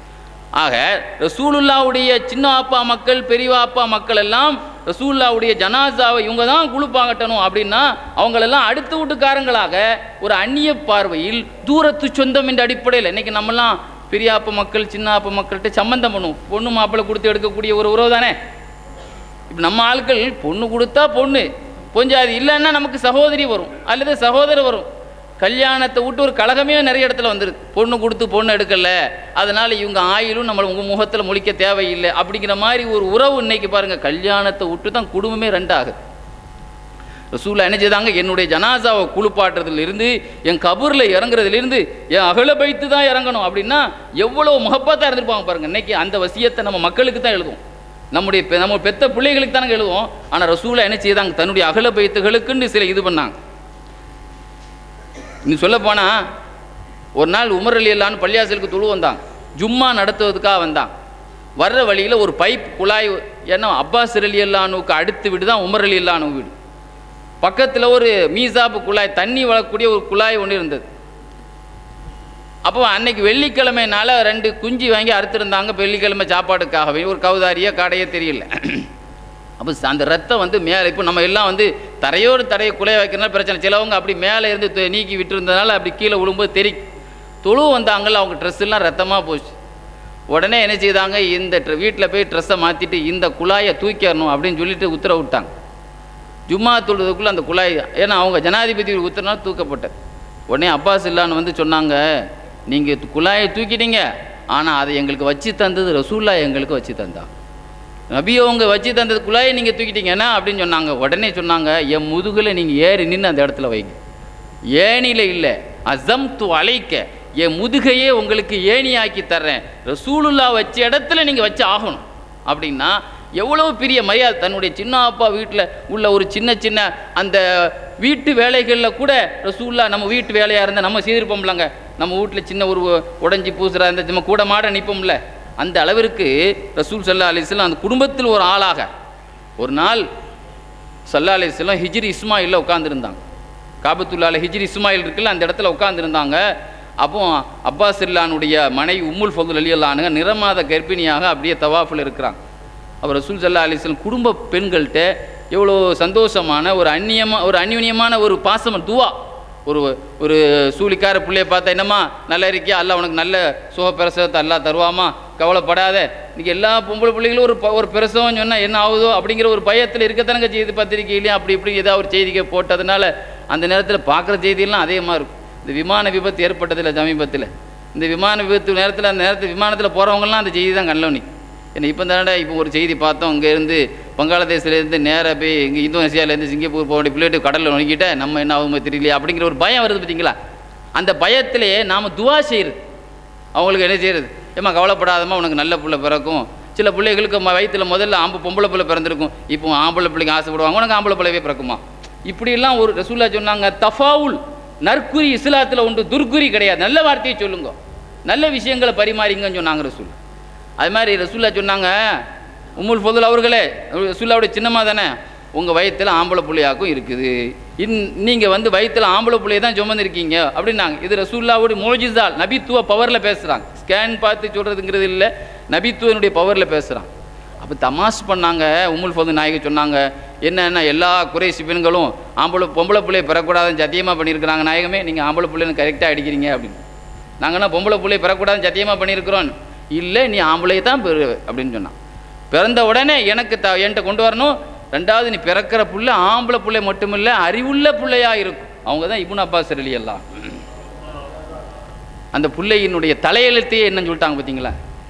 ஆக ரசூலுல்லாஹ்வுடைய சின்ன அப்பா மக்கள், பெரிய அப்பா மக்கள் எல்லாம் ரசூலுல்லாஹ்வுடைய ஜனாசாவை இவங்க தான் குளிப்பாகட்டணும் அப்படின்னா அவங்களெல்லாம் அடுத்த வீட்டுக்காரங்களாக ஒரு அந்நிய பார்வையில் தூரத்து சொந்தம் என்ற அடிப்படையில் இன்றைக்கி நம்மலாம் பெரிய அப்பா மக்கள் சின்ன அப்பா மக்கள்கிட்ட சம்பந்தம் பண்ணுவோம். பொண்ணு மாப்பிள்ளை கொடுத்து எடுக்கக்கூடிய ஒரு உறவு தானே. இப்போ நம்ம ஆட்கள் பொண்ணு கொடுத்தா பொண்ணு கொஞ்சம் அது இல்லைன்னா நமக்கு சகோதரி வரும் அல்லது சகோதரர் வரும். கல்யாணத்தை விட்டு ஒரு கழகமே நிறைய இடத்துல வந்துடுது. பொண்ணு கொடுத்து பொண்ணு எடுக்கலை, அதனால் இவங்க ஆயிலும் நம்மளை உங்கள் முகத்தில் முழிக்க தேவையில்லை அப்படிங்கிற மாதிரி ஒரு உறவு இன்னைக்கு பாருங்கள். கல்யாணத்தை விட்டு தான் குடும்பமே 2 ஆகுது. ரசூலுல்லாஹ் என்ன செய்தாங்க, என்னுடைய ஜனாசாவை குளிப்பாட்டுறதுலேருந்து என் கபூரில் இறங்குறதுலேருந்து என் அகல பைத்து தான் இறங்கணும் அப்படின்னா எவ்வளோ முகப்பாத்தாக இருந்திருப்பாங்க பாருங்கள். இன்றைக்கி அந்த வசியத்தை நம்ம மக்களுக்கு தான் எழுதுவோம், நம்ம பெத்த பிள்ளைகளுக்கு தானே எழுதுவோம். ஆனால் ரசூலுல்லாஹ் என்ன செய்தாங்க, தன்னுடைய அகல பைத்துகளுக்குன்னு சில இது பண்ணாங்க. இன்னும் சொல்லப்போனால் ஒரு நாள் உமர் ரலியல்லாஹு அன்ஹு பள்ளியாசலுக்கு தொழு வந்தாங்க, ஜும்மா நடத்துவதுக்காக வந்தாங்க. வர்ற வழியில் ஒரு பைப் குழாய், ஏன்னா அப்பாஸ் ரலியல்லாஹு அன்ஹுவுக்கு அடுத்து வீடு தான் உமர் ரலியல்லாஹு அன்ஹு வீடு. பக்கத்தில் ஒரு மீசாப்பு குழாய், தண்ணி வளரக்கூடிய ஒரு குழாய் ஒன்று இருந்தது. அப்போ அன்னைக்கு வெள்ளிக்கிழமைனால 2 குஞ்சு வாங்கி அறுத்துருந்தாங்க வெள்ளிக்கிழமை சாப்பாட்டுக்காகவே. ஒரு கவுதாரியா கடையே தெரியல. அப்போ அந்த ரத்தம் வந்து மேலே, இப்போ நம்ம எல்லாம் வந்து தரையோடு தரையை குலைய வைக்கிறனால பிரச்சனை, சிலவங்க அப்படி மேலே இருந்து நீக்கி விட்டுருந்ததுனால அப்படி கீழே விழும்போது தொழு வந்தாங்கல்ல, அவங்க ட்ரெஸ்ஸெல்லாம் ரத்தமாக போச்சு. உடனே என்ன செய்தாங்க, இந்த வீட்டில் போய் ட்ரெஸ்ஸை மாற்றிட்டு இந்த குழாயை தூக்கிடணும் அப்படின்னு சொல்லிட்டு உத்தரவு விட்டாங்க. ஜும்மா தொழுதுக்குள்ளே அந்த குழாய், ஏன்னா அவங்க ஜனாதிபதி உத்தரனால தூக்கப்பட்டது. உடனே அப்பாஸ் இல்லான்னு வந்து சொன்னாங்க, நீங்கள் குழாயை தூக்கிட்டீங்க, ஆனால் அதை எங்களுக்கு வச்சு தந்தது ரசூல்லா எங்களுக்கு வச்சு தந்தா. நபி அவங்க வச்சு தந்தது குழாயை நீங்கள் தூக்கிட்டீங்கன்னா அப்படின்னு சொன்னாங்க. உடனே சொன்னாங்க, என் முதுகில் நீங்கள் ஏறி நின்று அந்த இடத்துல வைங்க. ஏணியில் இல்லை, அசம் து அழைக்க, என் முதுகையே உங்களுக்கு ஏணியாக்கி தர்றேன், ரசூலுல்லா வச்ச இடத்துல நீங்கள் வச்சு ஆகணும் அப்படின்னா எவ்வளோ பெரிய மரியாதை. தன்னுடைய சின்ன அப்பா வீட்டில் உள்ள ஒரு சின்ன சின்ன அந்த வீட்டு வேலைகளில் கூட ரசூல்லா, நம்ம வீட்டு வேலையாக இருந்தால் நம்ம செய்திருப்போம்லங்க, நம்ம வீட்டில் சின்ன ஒரு உடஞ்சி பூசுகிற அந்த நம்ம கூட மாட நிற்போம்ல, அந்த அளவிற்கு ரசூல் ஸல்லல்லாஹு அலைஹி வஸல்லம் அந்த குடும்பத்தில் ஒரு ஆளாக ஒரு நாள் ஸல்லல்லாஹு அலைஹி வஸல்லம் ஹிஜ்ரி இஸ்மாயிலில் உட்காந்துருந்தாங்க. காபத்துல்லாஹ் ஹிஜ்ரி இஸ்மாயில் இருக்குல்ல, அந்த இடத்துல உட்காந்துருந்தாங்க. அப்போ அப்பாஸ் இல்லானுடைய மனைவி உம்முல் ஃபதுல் ரலியல்லாஹு அன்ஹா நிறமாத கர்ப்பிணியாக அப்படியே தவாஃபில் இருக்கிறாங்க. அவர் ரசூல் ஸல்லல்லாஹு அலைஹி வஸல்லம் குடும்ப பெண்கள்கிட்ட எவ்வளோ சந்தோஷமான ஒரு அந்நியமான ஒரு பாசம் துவா. ஒரு சூழிக்கார பிள்ளைய பார்த்தா, என்னம்மா நல்லா இருக்கியா, அல்லா உனக்கு நல்ல சுக பிரசவத்தை அல்லா தருவாமா, கவலைப்படாத. இன்றைக்கி எல்லா பொம்பளை பிள்ளைகளும் ஒரு பிரசவம் சொன்னால் என்ன ஆகுதோ அப்படிங்கிற ஒரு பயத்தில் இருக்கத்தானங்க செய்தி பத்திரிக்கையிலையும் அப்படி இப்படி ஏதாவது ஒரு செய்திக்கு போட்டதுனால அந்த நேரத்தில் பார்க்குற செய்தியெல்லாம் அதே மாதிரி இருக்கும். இந்த விமான விபத்து ஏற்பட்டதில்லை சமீபத்தில், இந்த விமான விபத்து நேரத்தில் அந்த நேரத்தில் விமானத்தில் போகிறவங்கலாம் அந்த செய்தி தான் கண்ணில் நிற்கும். ஏன்னா இப்போ ஒரு செய்தி பார்த்தோம், இங்கேருந்து பங்களாதேஷ்லேருந்து நேராக போய் இங்கே இந்தோனேசியாவிலேருந்து சிங்கப்பூர் போக வேண்டிய பிள்ளைட்டு கடலில் நுழைக்கிட்ட நம்ம என்ன ஆகுமோ தெரியலையே அப்படிங்கிற ஒரு பயம் வருது பார்த்தீங்களா. அந்த பயத்திலேயே நாம் துவா செய்கிறது, அவங்களுக்கு என்ன செய்கிறது, ஏம்மா கவலைப்படாதம்மா உனக்கு நல்ல பிள்ளை பிறக்கும். சில பிள்ளைகளுக்கு வயிற்றில் முதல்ல பொம்பளை பிள்ளை பிறந்திருக்கும், இப்போ ஆம்பளை பிள்ளைங்க ஆசைப்படுவாங்க, உனக்கு ஆம்பளை பிள்ளைவே பிறக்குமா. இப்படிலாம் ஒரு ரசூல்லா சொன்னாங்க. தஃபாவுல், நற்குறி இஸ்லாத்தில் உண்டு, துர்குறி கிடையாது. நல்ல வார்த்தையை சொல்லுங்க, நல்ல விஷயங்களை பரிமாறிங்கன்னு சொன்னாங்க ரசூல். அது மாதிரி ரசூல்லா சொன்னாங்க, உம்முல் ஃபதுல் அவர்களே, ரசூல்லாவுடைய சின்னம்மா தானே, உங்கள் வயிற்றில் ஆம்பளை பிள்ளையாக்கும் இருக்குது, நீங்கள் வந்து வயிற்றில் ஆம்பளை பிள்ளையை தான் சுமந்துருக்கீங்க அப்படின்னாங்க. இது ரசூல்லாவுடைய மோஜிசால், நபித்துவ பவரில் பேசுகிறாங்க. ஸ்கேன் பார்த்து சொல்கிறதுங்கிறது இல்லை, நபித்துவனுடைய பவரில் பேசுகிறாங்க. அப்போ தமாஷ் பண்ணாங்க. உம்முல் ஃபதுல் நாயகி சொன்னாங்க, என்னென்னா எல்லா குறைசி பெண்களும் பொம்பளை பிள்ளையை பெறக்கூடாதுன்னு சத்தியமாக பண்ணியிருக்கிறாங்க நாயகமே, நீங்கள் ஆம்பளை பிள்ளைன்னு கரெக்டாக அடிக்கிறீங்க அப்படின்னு. நாங்கன்னா பொம்பளை பிள்ளையை பெறக்கூடாதுன்னு சத்தியமாக பண்ணியிருக்கிறோம், இல்லை நீ ஆம்பளையை தான் பெறு அப்படின்னு சொன்னான். பிறந்த உடனே என்கிட்ட கொண்டு வரணும், ரெண்டாவது நீ பிறக்கிற புள்ள ஆம்பளை பிள்ளை மட்டுமில்லை அறிவுள்ள பிள்ளையாக இருக்கும். அவங்க தான் இப்னு அப்பாஸ் ரலியல்லாஹு அன்ஹு. அந்த பிள்ளையினுடைய தலையெழுத்தையே என்னன்னு சொல்லிட்டாங்க பார்த்தீங்களா.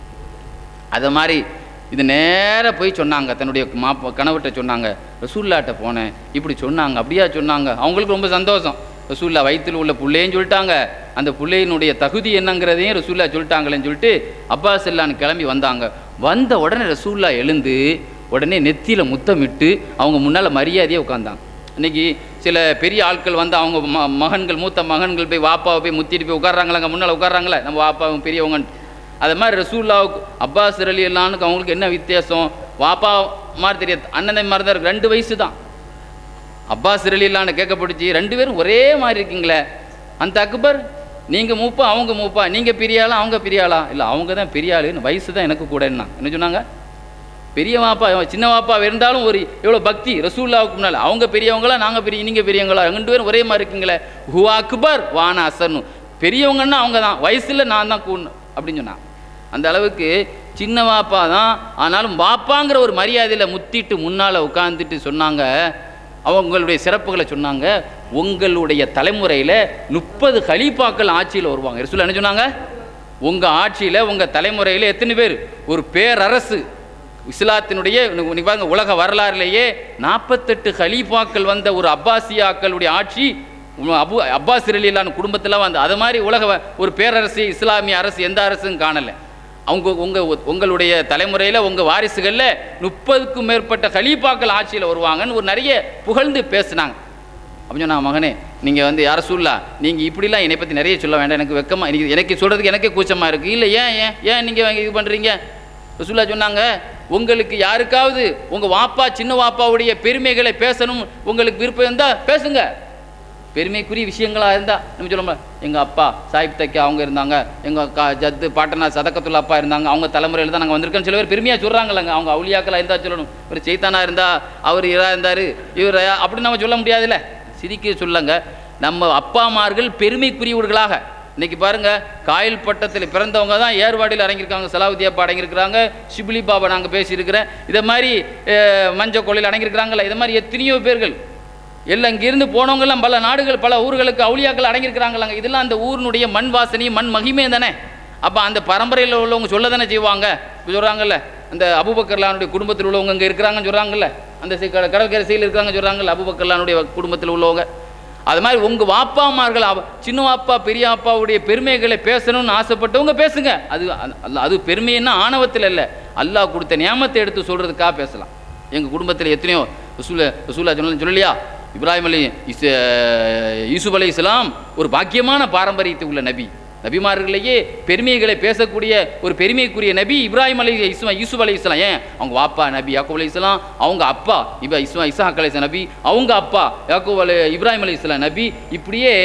அதை மாதிரி இது நேராக போய் சொன்னாங்க, தன்னுடைய கணவர்கிட்ட சொன்னாங்க, ரசூல்லாட்ட போனேன் இப்படி சொன்னாங்க, அப்படியா சொன்னாங்க. அவங்களுக்கு ரொம்ப சந்தோஷம். ரசூல்லா வயிற்றில் உள்ள புள்ளையும் சொல்லிட்டாங்க, அந்த பிள்ளையினுடைய தகுதி என்னங்கிறதையும் ரசூல்லா சொல்லிட்டாங்களேன்னு சொல்லிட்டு அப்பாஸ் இல்லான்னு கிளம்பி வந்தாங்க. வந்த உடனே ரசூல்லா எழுந்து உடனே நெத்தியில் முத்தமிட்டு அவங்க முன்னால் மரியாதையாக உட்காந்தாங்க. இன்றைக்கி சில பெரிய ஆட்கள் வந்து அவங்க மகன்கள் மூத்த மகன்கள் போய் வாப்பாவை போய் முத்திட்டு போய் உட்காராங்களாங்க, முன்னால் உட்காராங்களே நம்ம வாப்பாவும் பெரியவங்கன்ட்டு. அது மாதிரி ரசூல்லாவுக்கு அப்பாஸ் ரலியல்லாஹு அவங்களுக்கு என்ன வித்தியாசம், வாப்பா மாதிரி தெரியாது, அண்ணன் மாதிரி தான் இருக்கு, 2 வயசு தான். அப்பாஸ் ரலியல்லாஹு கேட்கப்படுச்சு, 2 பேரும் ஒரே மாதிரி இருக்கீங்களே, அந்த அக்பர் நீங்கள் மூப்பா அவங்க மூப்பா, நீங்கள் பெரியாளா அவங்க பெரியாளா, இல்லை அவங்க தான் பெரியாளுன்னு, வயசு தான் எனக்கு கூடன்னா என்ன சொன்னாங்க. பெரிய வாப்பா சின்ன வாப்பா இருந்தாலும் ஒரு எவ்வளோ பக்தி ரசூல்லாவுக்கு முன்னால், அவங்க பெரியவங்களா நாங்கள் நீங்கள் பெரியவங்களா, 2 பேரும் ஒரே மாதிரி இருக்கீங்களே. ஹுவா அக்பர் வான அசன்னு, பெரியவங்கன்னா அவங்க தான், வயசில் நான் தான் கூடணும் அப்படின்னு சொன்னான். அந்த அளவுக்கு சின்ன வாப்பா தான், ஆனாலும் வாப்பாங்கிற ஒரு மரியாதையில் முத்திட்டு முன்னால் உட்காந்துட்டு சொன்னாங்க. அவங்களுடைய சிறப்புகளை சொன்னாங்க. உங்களுடைய தலைமுறையில் 30 கலீஃபாக்கள் ஆட்சியில் வருவாங்க. ரசூல் என்ன சொன்னாங்க, உங்கள் ஆட்சியில் உங்கள் தலைமுறையில் எத்தனை பேர், ஒரு பேரரசு இஸ்லாத்தினுடைய பாருங்க, உலக வரலாறுலேயே 48 கலீஃபாக்கள் வந்த ஒரு அப்பாசியாக்களுடைய ஆட்சி அப்பாஸ் ரலியல்லாஹு குடும்பத்தில் வந்து, அது மாதிரி ஒரு பேரரசு இஸ்லாமிய அரசு எந்த அரசும் காணலை. உங்களுடைய தலைமுறையில் உங்கள் வாரிசுகளில் 30க்கும் மேற்பட்ட கலீஃபாக்கள் ஆட்சியில் வருவாங்கன்னு ஒரு நிறைய புகழ்ந்து பேசுனாங்க. அப்படின்னு சொன்னாங்க, மகனே நீங்கள் வந்து யார சொல்லா, நீங்கள் இப்படிலாம் என்னை பற்றி நிறைய சொல்ல வேண்டாம், எனக்கு வெக்கமாக, எனக்கு சொல்கிறதுக்கு எனக்கே கூச்சமாக இருக்குது. இல்லை ஏன் நீங்கள் இது பண்ணுறீங்க. ரசூலுல்லாஹ் சொன்னாங்க, உங்களுக்கு யாருக்காவது உங்கள் வாப்பா சின்ன வாப்பாவுடைய பெருமைகளை பேசணும் உங்களுக்கு விருப்பம் இருந்தால் பேசுங்க, பெருமைக்குரிய விஷயங்களாக இருந்தால். நம்ம சொல்லணும், எங்கள் அப்பா சாஹிப் தக்கா அவங்க இருந்தாங்க, எங்கள் ஜத்து பாட்டனா சதக்கத்துள்ள அப்பா இருந்தாங்க, அவங்க தலைமுறையில் தான் நாங்கள் வந்திருக்கோம். சில பேர் பெருமையாக சொல்கிறாங்களங்க, அவங்க அவுலியாக்களாக இருந்தால் சொல்லணும், ஒரு செய்தானாக இருந்தால் அவர் இதாக இருந்தார் இவர் அப்படின்னு நம்ம சொல்ல முடியாதுல்ல. சிரிக்க சொல்லுங்க, நம்ம அப்பாமார்கள் பெருமைக்குரியவர்களாக இன்றைக்கி பாருங்கள், காயல் பட்டத்தில் பிறந்தவங்க தான் ஏர்வாடியில் அடங்கியிருக்காங்க. சலாவுத்தியப்பா அடங்கியிருக்கிறாங்க, ஷிபிலி பாபா நாங்கள் பேசியிருக்கிறேன், இதை மாதிரி மஞ்சள் கொள்ளையில் அடங்கியிருக்கிறாங்களா, இதை மாதிரி எத்தனையோ பேர்கள் எல்லாம் இங்கிருந்து போனவங்கெல்லாம் பல நாடுகள் பல ஊர்களுக்கு அவுளியாக்கள் அடங்கியிருக்கிறாங்களாங்க. இதெல்லாம் அந்த ஊரினுடைய மண் வாசனையும் மண் மகிமே தானே. அப்போ அந்த பரம்பரையில் உள்ளவங்க சொல்ல தானே செய்வாங்க. இப்போ சொல்கிறாங்கல்ல, அந்த அபூபக்கர்லானுடைய குடும்பத்தில் உள்ளவங்க இங்கே இருக்கிறாங்கன்னு சொல்கிறாங்கல்ல, அந்த கடற்கரை சைடில் இருக்கிறாங்க சொல்கிறாங்கல்ல, அபூபக்கர்லானுடைய குடும்பத்தில் உள்ளவங்க. அது மாதிரி உங்கள் வாப்பாமார்கள் சின்ன வாப்பா பெரிய அப்பாவுடைய பெருமைகளை பேசணும்னு ஆசைப்பட்டவங்க பேசுங்க. அது பெருமைன்னா ஆணவத்தில் இல்லை, அல்லாஹ் கொடுத்த நியாமத்தை எடுத்து சொல்கிறதுக்காக பேசலாம். எங்கள் குடும்பத்தில் எத்தனையோ ரசூலா சொல்லலையா, இப்ராஹிம் யூசுப் அலைஹிஸ்ஸலாம் ஒரு பாக்கியமான பாரம்பரியத்தை உள்ள நபி. நபிமார்களையே பெருமைகளை பேசக்கூடிய ஒரு பெருமைக்குரிய நபி இப்ராஹிம் யூசுப் அலைஹிஸ்ஸலாம். ஏன், அவங்க வாப்பா நபி யாக்கூப் அலைஹிஸ்ஸலாம், அவங்க அப்பா இஸ்ஹாக் அலைஹிஸ்ஸலாம் நபி, அவங்க அப்பா இப்ராஹிம் அலைஹிஸ்ஸலாம் நபி. இப்படியே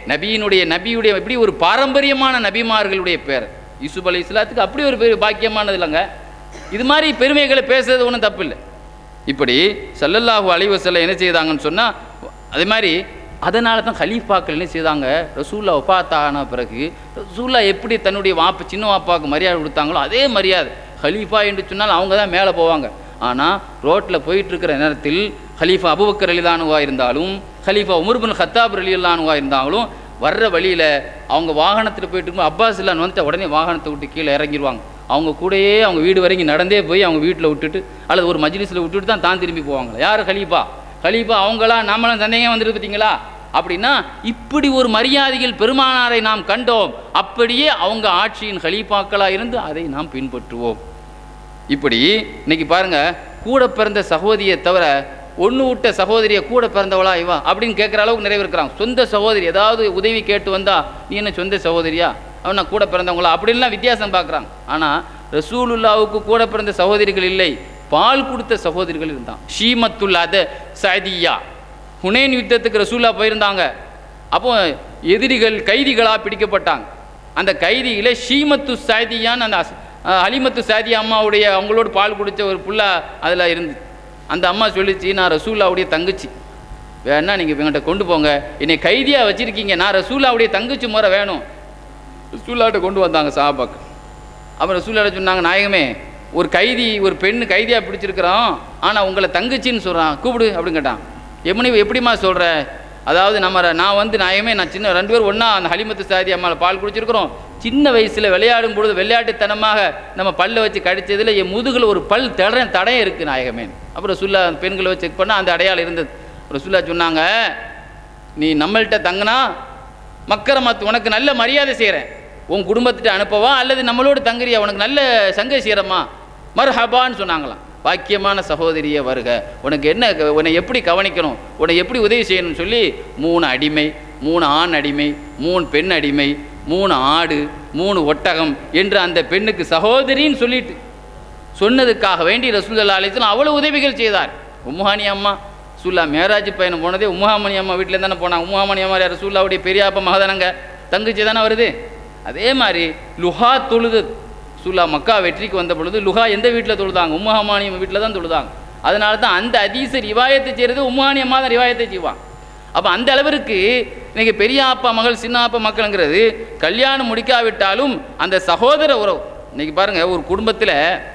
நபியுடைய இப்படி ஒரு பாரம்பரியமான நபிமார்களுடைய பேர் யூசுப் அலைஹிஸ்ஸலாத்துக்கு அப்படி ஒரு பாக்கியமானது இல்லைங்க. இது மாதிரி பெருமைகளை பேசுறது ஒன்றும் தப்பு இல்லை. இப்படி ஸல்லல்லாஹு அலைஹி வஸல்லம் என்ன செய்தாங்கன்னு சொன்னால், அதே மாதிரி அதனால தான் கலீஃபாக்கள் என்ன செய்தாங்க, ரசூல்லா வஃபாத்தான பிறகு ரசூல்லா எப்படி தன்னுடைய சின்ன வாப்பாவுக்கு மரியாதை கொடுத்தாங்களோ அதே மரியாதை. கலீஃபா என்று சொன்னால் அவங்க தான் மேலே போவாங்க. ஆனால் ரோட்டில் போயிட்டுருக்கிற நேரத்தில் கலீஃபா அபூபக்கர் ரலியல்லாஹு இருந்தாலும் கலீஃபா உமர் பின் கத்தாப் ரலியல்லாஹு இருந்தாலும் வர்ற வழியில் அவங்க வாகனத்தில் போயிட்டு இருக்கும் அப்பாஸ் இல்லான்னு வந்துட்டு உடனே வாகனத்தை விட்டு கீழே இறங்கிடுவாங்க. அவங்க கூடயே அவங்க வீடு வரைக்கும் நடந்தே போய் அவங்க வீட்டில் விட்டுட்டு அல்லது ஒரு மஜ்லிஸில் விட்டுட்டு தான் திரும்பி போவாங்களா. யார் கலீஃபா அவங்களா, நம்மளும் சந்தேகம் வந்துட்டு பார்த்தீங்களா அப்படின்னா, இப்படி ஒரு மரியாதைகள் பெருமானாரை நாம் கண்டோம். அப்படியே அவங்க ஆட்சியின் கலீஃபாக்களாக இருந்து அதை நாம் பின்பற்றுவோம். இப்படி இன்னைக்கு பாருங்கள், கூட பிறந்த சகோதரியை தவிர ஒன்று விட்ட சகோதரியை கூட பிறந்தவளா இவா அப்படின்னு கேட்குற அளவுக்கு நிறைய இருக்கிறாங்க. சொந்த சகோதரி ஏதாவது உதவி கேட்டு வந்தால் நீ என்ன சொந்த சகோதரியா, அவனா கூட பிறந்தவங்களா அப்படின்லாம் வித்தியாசம் பார்க்குறாங்க. ஆனால் ரசூலுல்லாவுக்கு கூட பிறந்த சகோதரிகள் இல்லை, பால் கொடுத்த சகோதரிகள் இருந்தான். ஷீமத்துல் சஅதியா ஹுனைன் யுத்தத்துக்கு ரசூல்லா போயிருந்தாங்க. அப்போ எதிரிகள் கைதிகளாக பிடிக்கப்பட்டாங்க. அந்த கைதியில் ஷீமத்து சஅதியான்னு அந்த ஹலிமத்து சஅதியா அம்மாவுடைய அவங்களோட பால் குடித்த ஒரு புள்ள அதில் இருந்து அந்த அம்மா சொல்லிச்சு, நான் ரசூல்லாவுடைய தங்கச்சி, வேணா நீங்கள் இவங்கிட்ட கொண்டு போங்க, என்னை கைதியாக வச்சுருக்கீங்க, நான் ரசூல்லாவுடைய தங்கச்சி முறை வேணும். ரசூல்லாட்ட கொண்டு வந்தாங்க சஹாபாக்கு. அப்புறம் ரசூல்லாட்ட சொன்னாங்க, நாயகமே ஒரு பெண்ணு கைதியாக பிடிச்சிருக்கிறோம், ஆனால் உங்களை தங்கச்சின்னு சொல்கிறான், கூப்பிடு அப்படின்னு கேட்டான். எப்படிமா சொல்கிற, அதாவது நான் வந்து நாயகமே நான் சின்ன 2 பேரும் ஒன்றா அந்த ஹலிமத்து சஅதியா அம்மாவில் பால் குடிச்சிருக்கிறோம், சின்ன வயசில் விளையாடும் பொழுது விளையாட்டுத்தனமாக நம்ம பல்லை வச்சு கடித்ததில் என் முதுகில் ஒரு பல் தடையம் இருக்குது நாயகமே. அப்புறம் ரசூல்லா பெண்களை வச்சு செக் பண்ணால் அந்த அடையாளம் இருந்தது. ரசூல்லா சொன்னாங்க, நீ நம்மள்கிட்ட தங்கினா மக்கரமத்து உனக்கு நல்ல மரியாதை செய்கிறேன், உன் குடும்பத்திட்ட அனுப்பவா அல்லது நம்மளோடு தங்குறியா, உனக்கு நல்ல சங்கை செய்கிறம்மா, மர்ஹபான்னு சொன்னாங்களாம். பாக்கியமான சகோதரியை வருக, உன்னை எப்படி கவனிக்கணும், உன்னை எப்படி உதவி செய்யணும்னு சொல்லி 3 அடிமை, 3 ஆண் அடிமை, 3 பெண் அடிமை, 3 ஆடு, 3 ஒட்டகம் என்று அந்த பெண்ணுக்கு சகோதரின்னு சொல்லிட்டு சொன்னதுக்காக வேண்டி ரசூலுல்லாஹி அலைஹி வஸல்லம் அவ்வளோ உதவிகள் செய்தார். உம்முஹானி அம்மா ரசூல்லா மேராஜ் பயணம் போனதே உம்முஹாமணி அம்மா வீட்டில் தானே போனாங்க. உம்முஹாமணி அம்மா ரசூல்லாவுடைய பெரியாப்பா மகதானங்க, தங்கச்சி தானே வருது. அதே மாதிரி லுஹா தொழுது ரசூல்லா மக்கா வெற்றிக்கு வந்த பொழுது லுஹா எந்த வீட்டில் தொழுதாங்க, உம்முஹாமணி வீட்டில் தான் தொழுதாங்க. அதனால தான் அந்த ஹதீஸை ரிவாயத்தை செய்கிறது உம்முஹானி அம்மா தான் ரிவாயத்தை செய்வாங்க. அப்போ அந்த அளவிற்கு இன்றைக்கி பெரிய அப்பா மகள் சின்ன அப்பா மக்களுங்கிறது கல்யாணம் முடிக்காவிட்டாலும் அந்த சகோதர உறவு. இன்றைக்கி பாருங்கள், ஒரு குடும்பத்தில்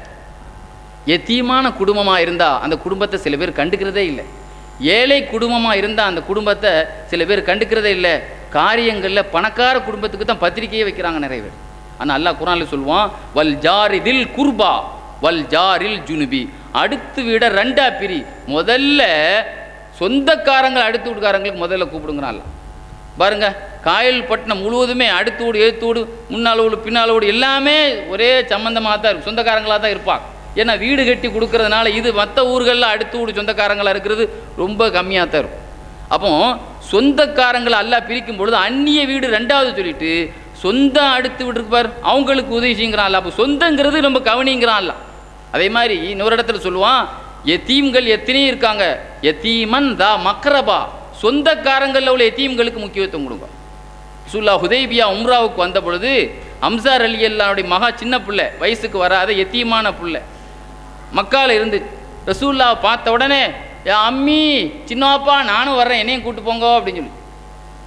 எத்தீமான குடும்பமாக இருந்தால் அந்த குடும்பத்தை சில பேர் கண்டுக்கிறதே இல்லை. ஏழை குடும்பமாக இருந்தால் அந்த குடும்பத்தை சில பேர் கண்டுக்கிறதே இல்லை. காரியங்களில் பணக்கார குடும்பத்துக்கு தான் பத்திரிக்கையே வைக்கிறாங்க நிறைய பேர். ஆனால் அல்லாஹ் குர்ஆனில் சொல்லுவான், வல் ஜாரிதில் குர்பா வல் ஜாரில் ஜுனுபி, அடுத்து விட 2ஆ பிரி. முதல்ல சொந்தக்காரங்கள் அடுத்து வீட்டுக்காரங்களுக்கு முதல்ல கூப்பிடுங்கிறான். பாருங்க, காயல் பட்டினம் முழுவதுமே அடுத்து வீடு எழுத்து வீடு முன்னால் வீடு பின்னால் வீடு எல்லாமே ஒரே சம்பந்தமாக தான் இருக்கும், சொந்தக்காரங்களாக தான் இருப்பாங்க. ஏன்னா வீடு கட்டி கொடுக்கறதுனால இது மற்ற ஊர்களில் அடுத்து வீடு சொந்தக்காரங்களாக இருக்கிறது ரொம்ப கம்மியாக தான் இருக்கும். அப்போ சொந்தக்காரங்களை எல்லாம் பிரிக்கும் பொழுது அந்நிய வீடு 2ஆவது சொல்லிட்டு சொந்த அடுத்து வீடு இருப்பார் அவங்களுக்கு உதவி செய்யுங்கிறான்ல. அப்போ சொந்தங்கிறது ரொம்ப கவனிங்கிறான்ல. அதே மாதிரி இன்னொரு இடத்துல சொல்லுவான், எத்தீம்கள் எத்தனையும் இருக்காங்க, எத்தீமன் தா மக்ரபா, சொந்தக்காரங்களில் உள்ள எத்தீம்களுக்கு முக்கியத்துவம் கொடுங்க. ரசூலுல்லாஹ் ஹுதைபியா உம்ராவுக்கு வந்த பொழுது அம்சார் ரலியல்லாஹுடைய மகா சின்ன பிள்ளை, வயசுக்கு வராத எத்தீமான பிள்ளை மக்காவில் இருந்து ரசூலுல்லாஹ் பார்த்த உடனே, அம்மி சின்னப்பா நானும் வர்றேன் என்னையும் கூப்பிட்டு போங்க அப்படின்னு சொல்லி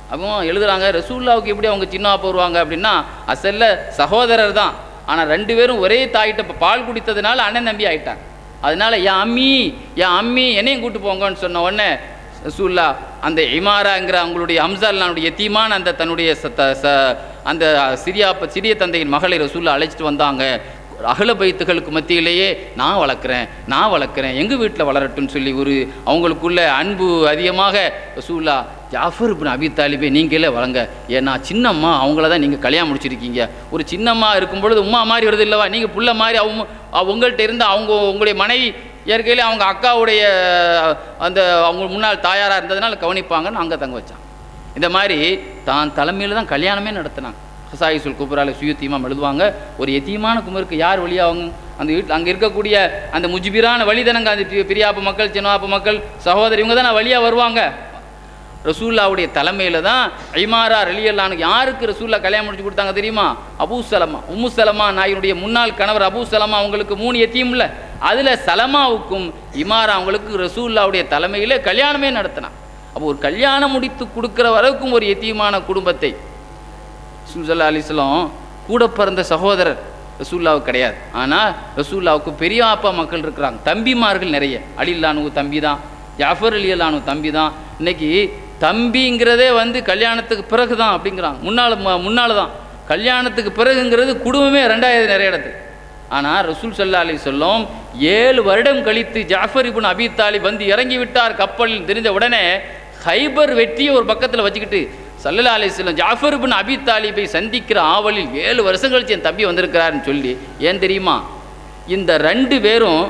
அவங்க எழுதுறாங்க, ரசூலுல்லாவுக்கு எப்படி அவங்க சின்ன அப்பா வருவாங்க அப்படின்னா அசல்ல சகோதரர் தான், ஆனால் 2 பேரும் ஒரே தாயிட்ட பால் குடித்ததுனால அண்ணன் தம்பி ஆயிட்டாங்க. அதனால என் அம்மி என்னையும் கூட்டு போங்கன்னு சொன்ன உடனே ரசூலுல்லாஹ் அந்த இமாராங்கிற அவங்களுடைய ஹம்சால்லானுடைய எத்தீமான அந்த தன்னுடைய அந்த சிறிய தந்தையின் மகளை ரசூலுல்லாஹ் அழைச்சிட்டு வந்தாங்க. அகல பைத்துகளுக்கு மத்தியிலேயே நான் வளர்க்குறேன் எங்கள் வீட்டில் வளரட்டும்னு சொல்லி ஒரு அவங்களுக்குள்ள அன்பு அதிகமாக ரசூலுல்லாஹ் ஜாஃபர் இப்னு அபி தாலிபே நீங்களே வளங்க, ஏன்னா சின்னம்மா அவங்கள தான் நீங்கள் கல்யாணம் முடிச்சிருக்கீங்க. ஒரு சின்னம்மா இருக்கும் பொழுது உம்மா மாதிரி வருது இல்லவா, நீங்கள் புள்ள மாதிரி உங்கள்கிட்ட இருந்து உங்களுடைய மனைவி இயற்கையிலே அவங்க அக்காவுடைய அந்த அவங்க முன்னாள் தாயாராக இருந்ததுனால கவனிப்பாங்கன்னு அங்கே தங்க வச்சாங்க. இந்த மாதிரி தான் தலைமையில் தான் கல்யாணமே நடத்தினாங்க. ஹசாயிசுல் குப்ரால சுயுத்தீமா எழுதுவாங்க, ஒரு எத்தீமான குமருக்கு யார் வழியாவாங்க, அந்த வீட்டில் அங்கே இருக்கக்கூடிய அந்த முஜிபிரான வழிதனங்க, அந்த பெரியாப்பு மக்கள் சின்னாப்பு மக்கள் சகோதரி இவங்க தான் வழியாக வருவாங்க. ரசூல்லாவுடைய தலைமையில் தான் ஐமாரா ரலியல்லாஹு யாருக்கு ரசூல்லா கல்யாணம் முடிச்சு கொடுத்தாங்க தெரியுமா? உம்மு சலமா நாயினுடைய முன்னாள் கணவர் அபூ சலமா அவங்களுக்கு 3 எத்தீம் இல்லை, அதில் சலமாவுக்கும் இமாரா அவங்களுக்கு ரசூல்லாவுடைய தலைமையில் கல்யாணமே நடத்தினான். அப்போ ஒரு கல்யாணம் முடித்து கொடுக்குற வரைக்கும் ஒரு எத்தீமான குடும்பத்தை ரசூலுல்லாஹி அலைஹி வஸல்லம் கூட பிறந்த சகோதரர் ரசூலுல்லாவுக்கு கிடையாது. ஆனால் ரசூலுல்லாவுக்கு பெரிய அப்பா மக்கள் இருக்கிறாங்க, தம்பிமார்கள் நிறைய. அலில்லானு தம்பி தான், ஜாஃபர் அலியல்லானு தம்பி தான். இன்னைக்கு தம்பிங்கிறதே வந்து கல்யாணத்துக்கு பிறகு தான் அப்படிங்கிறாங்க, முன்னால் தான். கல்யாணத்துக்கு பிறகுங்கிறது குடும்பமே 2ஆவது நிறைய இடத்துக்கு. ஆனால் ரசூல் ஸல்லல்லாஹு அலைஹி வஸல்லம் 7 வருடம் கழித்து ஜாஃபர் இப்னு அபி தாலிப் வந்து இறங்கி விட்டார் கப்பலில் தெரிஞ்ச உடனே ஹைபர் வெற்றியை ஒரு பக்கத்தில் வச்சுக்கிட்டு ஸல்லல்லாஹு அலைஹி வஸல்லம் ஜாஃபர் இப்னு அபி தாலிபை சந்திக்கிற ஆவலில் 7 வருஷம் கழிச்சு என் தம்பி வந்திருக்கிறாருன்னு சொல்லி. ஏன் தெரியுமா? இந்த 2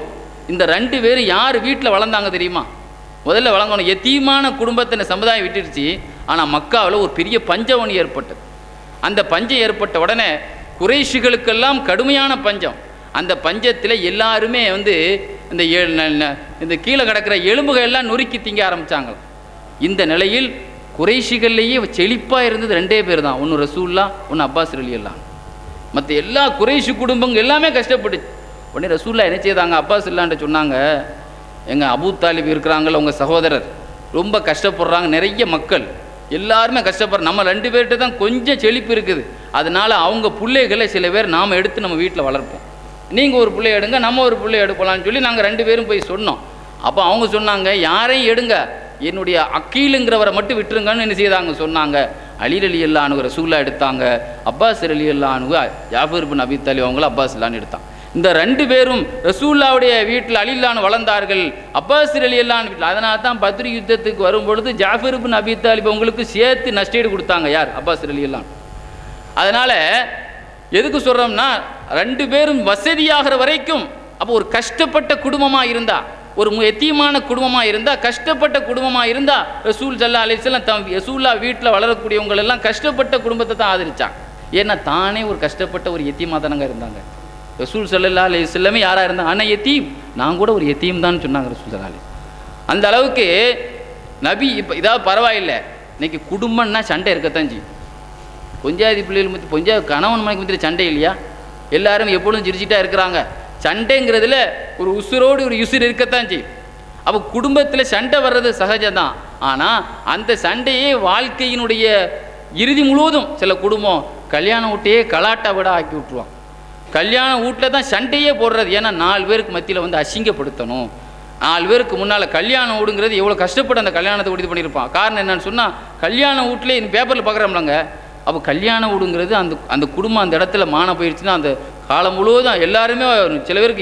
பேரும் யார் வீட்டில் வளர்ந்தாங்க தெரியுமா? முதல்ல வழங்கணும், எத்தீமான குடும்பத்தின சமுதாயம் விட்டுருச்சு. ஆனால் மக்காவில் ஒரு பெரிய பஞ்சவனி ஏற்பட்டது. அந்த பஞ்சம் ஏற்பட்ட உடனே குறைஷிகளுக்கெல்லாம் கடுமையான பஞ்சம். அந்த பஞ்சத்தில் எல்லாருமே வந்து இந்த கீழே கிடக்கிற எலும்புகள் எல்லாம் நொறுக்கி திங்க ஆரம்பித்தாங்க. இந்த நிலையில் குறைஷிகள்லேயே செழிப்பாக இருந்தது 2 பேர் தான், ஒன்று ரசூலுல்லாஹ், ஒன்று அப்பாஸ் ரலியல்லாஹு. மற்ற எல்லா குறைஷி குடும்பங்கள் எல்லாமே கஷ்டப்பட்டுச்சு. உடனே ரசூலுல்லாஹ் என்ன செய்தாங்க, அப்பாஸ் ரலியல்லாஹு சொன்னாங்க, எங்கள் அபூ தாலிப் இருக்கிறாங்கள உங்கள் சகோதரர் ரொம்ப கஷ்டப்படுறாங்க, நிறைய மக்கள் எல்லாருமே கஷ்டப்படுற, நம்ம 2 பேர்கிட்ட தான் கொஞ்சம் செழிப்பு இருக்குது, அதனால் அவங்க பிள்ளைகளை சில பேர் நாம் எடுத்து நம்ம வீட்டில் வளர்ப்போம், நீங்கள் ஒரு பிள்ளை எடுங்க நம்ம ஒரு பிள்ளை எடுக்கலாம்னு சொல்லி நாங்கள் 2 பேரும் போய் சொன்னோம். அப்போ அவங்க சொன்னாங்க, யாரையும் எடுங்க, என்னுடைய அக்கீலுங்கிறவரை மட்டும் விட்டுருங்கன்னு என்ன செய்தாங்க சொன்னாங்க. அலி ரலியல்லாஹு ரசூலுல்லாஹ் எடுத்தாங்க, அப்பாஸ் ரலியல்லாஹு ஜாஃபர் இப்னு அபி தாலிப் அவங்கள அப்பாஸ் ரலியல்லாஹு எடுத்தாங்க. இந்த 2 பேரும் ரசூலுல்லாஹ்வுடைய வீட்டில் அலி ரலியல்லாஹு வளர்ந்தார்கள், அப்பாஸ் ரலியல்லாஹு வீட்டில். அதனால தான் பத்ர் யுத்தத்துக்கு வரும்பொழுது ஜாஃபர் இப்னு அபி தாலிப் அவங்களுக்கு சேர்த்து நஷ்டஈடு கொடுத்தாங்க. யார்? அப்பாஸ் ரலியல்லாஹு. அதனால் எதுக்கு சொல்கிறோம்னா 2 பேரும் வசதியாகிற வரைக்கும், அப்போ ஒரு கஷ்டப்பட்ட குடும்பமாக இருந்தால், ஒரு எத்தீமான குடும்பமாக இருந்தால், கஷ்டப்பட்ட குடும்பமாக இருந்தால், ரசூல் ஸல்லல்லாஹு அலைஹி வஸல்லம் ரசூலுல்லாஹ் வீட்டில் வளரக்கூடியவங்களெல்லாம் கஷ்டப்பட்ட குடும்பத்தை தான் ஆதரிச்சாங்க. ஏன்னா தானே ஒரு கஷ்டப்பட்ட ஒரு எத்தீமாக தானங்க இருந்தாங்க. ரசூல் ஸல்லல்லாஹு அலைஹி வஸல்லம் யாராக இருந்தாங்க? ஆனால் எத்தீம், நான் கூட ஒரு எத்தீம் தான் சொன்னாங்க ரசூல் ஸல்லல்லாஹு அலைஹி வஸல்லம். அந்த அளவுக்கு நபி. இப்போ இதாவது பரவாயில்லை, இன்னைக்கு குடும்பம்னா சண்டை இருக்கத்தான் செய்யும். கொஞ்சாதி பிள்ளைகள் மத்தி கொஞ்சம் கணவன் மனைவி மத்தியில் சண்டை இல்லையா? எல்லாரும் எப்பொழுதும் சிரிச்சிட்டா இருக்கிறாங்க. சண்டைங்கிறதுல ஒரு உசுரோடு ஒரு உசுர் இருக்கத்தான் செய்யும். அப்போ குடும்பத்தில் சண்டை வர்றது சகஜம்தான். ஆனால் அந்த சண்டையே வாழ்க்கையினுடைய இறுதி முழுவதும் சில குடும்பம் கல்யாண வீட்டையே கலாட்டா விட ஆக்கி விட்ருவான். கல்யாண வீட்டில் தான் சண்டையே போடுறது. ஏன்னா 4 பேருக்கு மத்தியில் வந்து அசிங்கப்படுத்தணும். 4 பேருக்கு முன்னால் கல்யாணம் வீடுங்கிறது எவ்வளோ கஷ்டப்பட்டு அந்த கல்யாணத்தை உறுதி பண்ணியிருப்பான். காரணம் என்னன்னு சொன்னால், கல்யாண வீட்டிலே பேப்பரில் பார்க்குறோம்லங்க. அப்போ கல்யாண வீடுங்கிறது அந்த குடும்பம் அந்த இடத்துல மான போயிடுச்சுன்னா அந்த காலம் முழுவதும் எல்லாருமே சில பேருக்கு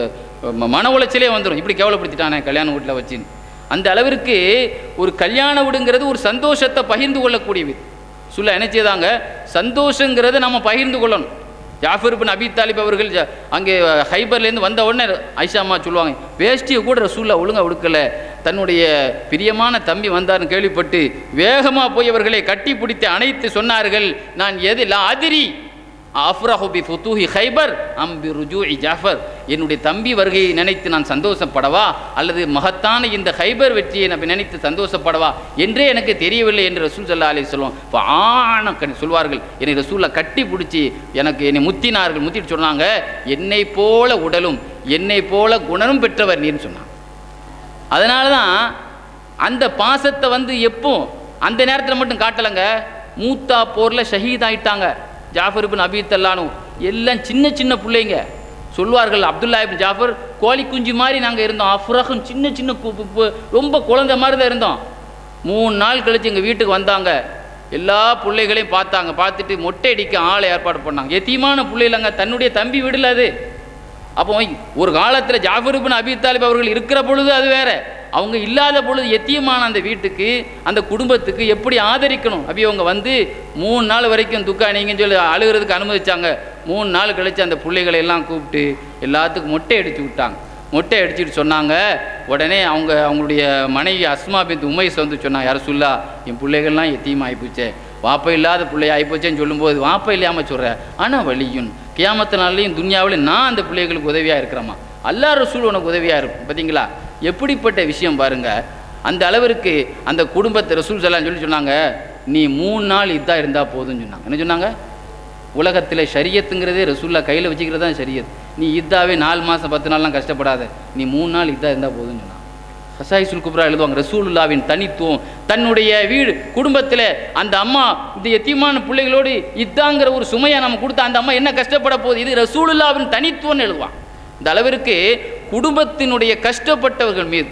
மன உளைச்சலே வந்துடும், இப்படி கேவலப்படுத்திட்டானே கல்யாண வீட்டில் வச்சுன்னு. அந்த அளவிற்கு ஒரு கல்யாண வீடுங்கிறது ஒரு சந்தோஷத்தை பகிர்ந்து கொள்ளக்கூடியது. சொல்ல என்ன செய்தாங்க, சந்தோஷங்கிறத நம்ம பகிர்ந்து கொள்ளணும். ஜாஃபர் இப்னு அபி தாலிப் அவர்கள் அங்கே ஹைபர்லேருந்து வந்த உடனே ஆயிஷா அம்மா சொல்லுவாங்க, வேஷ்டியை கூட ரசூலுல்லாஹ் ஒழுங்காக உடுக்கலை, தன்னுடைய பிரியமான தம்பி வந்தார்னு கேள்விப்பட்டு வேகமாக போய் அவர்களை கட்டி பிடித்து அணைத்து சொன்னார்கள், நான் எது லா அதிரி அஃப்ரஹு பி ஃபுதூஹி ஹைபர் அம் பி ருஜூஇ ஜாஃபர், என்னுடைய தம்பி வருகையை நினைத்து நான் சந்தோஷப்படவா அல்லது மகத்தான இந்த ஹைபர் வெற்றியை நான் நினைத்து சந்தோஷப்படவா என்றே எனக்கு தெரியவில்லை என்று ரசூல் ஸல்லல்லாஹு அலைஹி வஸல்லம் சொல்வார்கள். என்னை ரசூலுல்லாஹ் கட்டி பிடிச்சி என்னை முத்தினார்கள். முத்திட்டு சொன்னாங்க, என்னை போல உடலும் என்னை போல குணமும் பெற்றவர் நீர்னு சொன்னாங்க. அதனால தான் அந்த பாசத்தை வந்து எப்போ அந்த நேரத்தில் மட்டும் காட்டலைங்க, மூத்தா போரில் ஷஹீத் ஆயிட்டாங்க ஜாஃபர் இப்னு அபீ தல்லானு. எல்லாம் சின்ன சின்ன பிள்ளைங்க. சொல்வார்கள், அப்துல்லா இப்னு ஜாஃபர் கோழி குஞ்சு மாதிரி நாங்கள் இருந்தோம், அஃப்ரஹும் சின்ன சின்ன ரொம்ப குழந்தை மாதிரி தான் இருந்தோம். 3 நாள் கழித்து எங்கள் வீட்டுக்கு வந்தாங்க. எல்லா பிள்ளைகளையும் பார்த்தாங்க. பார்த்துட்டு மொட்டை அடிக்க ஆளை ஏற்பாடு பண்ணாங்க. எத்தீமான பிள்ளைலங்க, தன்னுடைய தம்பி விடல அது. அப்போ ஒரு காலத்தில் ஜாஃபர் இப்னு அபீ தாலிப் அவர்கள் இருக்கிற பொழுது அது வேற, அவங்க இல்லாத பொழுது எத்தியமான அந்த வீட்டுக்கு அந்த குடும்பத்துக்கு எப்படி ஆதரிக்கணும். அப்படி அவங்க வந்து 3 நாள் வரைக்கும் துக்கா நீங்கன்னு சொல்லி அழுகிறதுக்கு அனுமதிச்சாங்க. 3 நாள் கழித்து அந்த பிள்ளைகளை எல்லாம் கூப்பிட்டு எல்லாத்துக்கும் மொட்டை அடித்து விட்டாங்க. மொட்டை அடிச்சுட்டு சொன்னாங்க, உடனே அவங்களுடைய மனைவி அஸ்மா பின்த் உமைஸ் வந்து சொன்னாங்க, யார் சொல்லா என் பிள்ளைகள்லாம் எத்தியமாக ஆகிப்போச்சே, வாப்பை இல்லாத பிள்ளை ஆகிப்போச்சேன்னு சொல்லும்போது வாப்பை இல்லாமல் சொல்கிறேன், ஆனால் வலியும் கியாமத்தினாலையும் துன்யாவிலையும் நான் அந்த பிள்ளைகளுக்கு உதவியாக இருக்கிறேம்மா, அல்லாஹ் ரசூல் உனக்கு உதவியாக இருக்கும். பார்த்தீங்களா எப்படிப்பட்ட விஷயம் பாருங்கள். அந்த அளவிற்கு அந்த குடும்பத்தை ரசூல் ஸல்லல்லாஹு அலைஹி சொன்னாங்க, நீ 3 நாள் இதாக இருந்தால் போதும்னு சொன்னாங்க. என்ன சொன்னாங்க? உலகத்தில் ஷரியத்துங்கிறதே ரசூல்லா கையில் வச்சுக்கிறது தான் ஷரியத். நீ இதாவே 4 மாதம் 10 நாள்லாம் கஷ்டப்படாத, நீ 3 நாள் இதா இருந்தால் போதும்னு சொன்னாங்க. ஹசாயிசுல் குப்ரா எழுதுவாங்க, ரசூலுல்லாவின் தனித்துவம், தன்னுடைய வீடு குடும்பத்தில் அந்த அம்மா இந்த எத்தியமான பிள்ளைகளோடு இதாங்கிற ஒரு சுமையை நம்ம கொடுத்தா அந்த அம்மா என்ன கஷ்டப்பட போகுது, இது ரசூலுல்லாவின் தனித்துவம்னு எழுதுவான். இந்த அளவிற்கு குடும்பத்தினுடைய கஷ்டப்பட்டவர்கள் மீது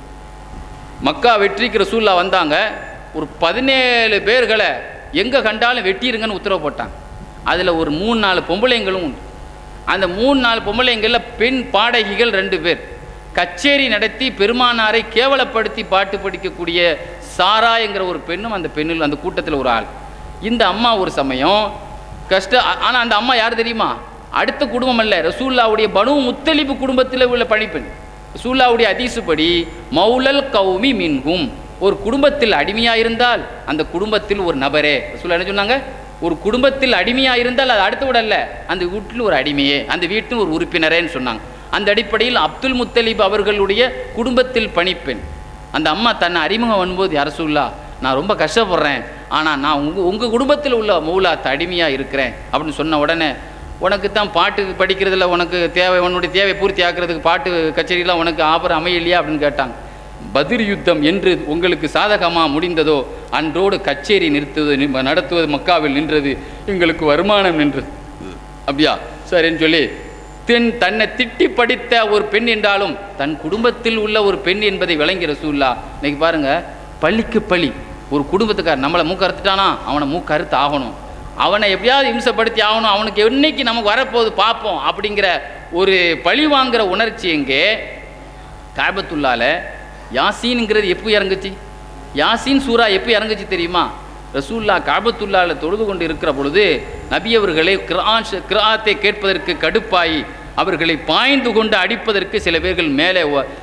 மக்கா வெற்றிக்கு ரசூல்லா வந்தாங்க. ஒரு 17 பேர்களை எங்கே கண்டாலும் வெட்டிருங்கன்னு உத்தரவு போட்டாங்க. அதில் ஒரு 3-4 பொம்பளைங்களும் உண்டு. அந்த 3-4 பொம்பளைங்களில் பெண் பாடகிகள் 2 பேர், கச்சேரி நடத்தி பெருமானாரை கேவலப்படுத்தி பாட்டு படிக்கக்கூடிய சாரா என்கிற ஒரு பெண்ணும் அந்த கூட்டத்தில் ஒரு ஆள். இந்த அம்மா ஒரு சமயம் ஆனால் அந்த அம்மா யார் தெரியுமா? அடுத்த குடும்பம் அல்ல, ரசூல்லாவுடைய பனு முத்தலிபு குடும்பத்தில் உள்ள பணிப்பெண். ரசூல்லாவுடைய ஹதீஸுப்படி மௌலல் கௌமி மின்ஹும், ஒரு குடும்பத்தில் அடிமையாக இருந்தால் அந்த குடும்பத்தில் ஒரு நபரே. ரசூல்லா என்ன சொன்னாங்க? ஒரு குடும்பத்தில் அடிமையாக இருந்தால் அது அடுத்த விட அல்ல, அந்த வீட்டில் ஒரு அடிமையே, அந்த வீட்டில் ஒரு உறுப்பினரேன்னு சொன்னாங்க. அந்த அடிப்படையில் அப்துல் முத்தலிப் அவர்களுடைய குடும்பத்தில் பணிப்பெண் அந்த அம்மா தன்னை அறிமுகம் பண்ணும்போது, யார் ரசூலுல்லாஹ் நான் ரொம்ப கஷ்டப்படுறேன், ஆனால் நான் உங்கள் குடும்பத்தில் உள்ள மௌலாத் அடிமையாக இருக்கிறேன் அப்படின்னு சொன்ன உடனே, உனக்கு தான் பாட்டு படிக்கிறதுல உனக்கு உன்னுடைய தேவை பூர்த்தி ஆக்கிறதுக்கு பாட்டு கச்சேரிலாம் உனக்கு ஆபரம் அமையலையா அப்படின்னு கேட்டாங்க. பத்ர் யுத்தம் என்று உங்களுக்கு சாதகமாக முடிந்ததோ அன்றோடு கச்சேரி நடத்துவது மக்காவில் நின்றது, எங்களுக்கு வருமானம் நின்றது. அப்படியா சரின்னு சொல்லி தன்னை திட்டி படித்த ஒரு பெண் என்றாலும் தன் குடும்பத்தில் உள்ள ஒரு பெண் என்பதை விளங்கி ரசூலுல்லாஹ் இன்னைக்கு பாருங்க, பள்ளிக்கு பள்ளி ஒரு குடும்பத்துக்கார் நம்மளை மூக்கறுத்துட்டானா அவனை மூக்கறுத்து ஆகணும், அவனை எப்படியாவது இம்சப்படுத்தி ஆகணும், அவனுக்கு என்னைக்கு நமக்கு வரப்போகுது பார்ப்போம் அப்படிங்கிற ஒரு பழி வாங்குகிற உணர்ச்சி எங்கே காபத்துல்லால யாசீன்ங்கிறது எப்போ இறங்குச்சு? யாசீன் சூரா எப்போ இறங்குச்சு தெரியுமா? ரசூல்லா காபத்துல்லாவில் தொழுது கொண்டு இருக்கிற பொழுது நபி அவர்களை கிராத்தை கேட்பதற்கு கடுப்பாயி அவர்களை பாய்ந்து கொண்டு அடிப்பதற்கு சில பேர்கள் மேலே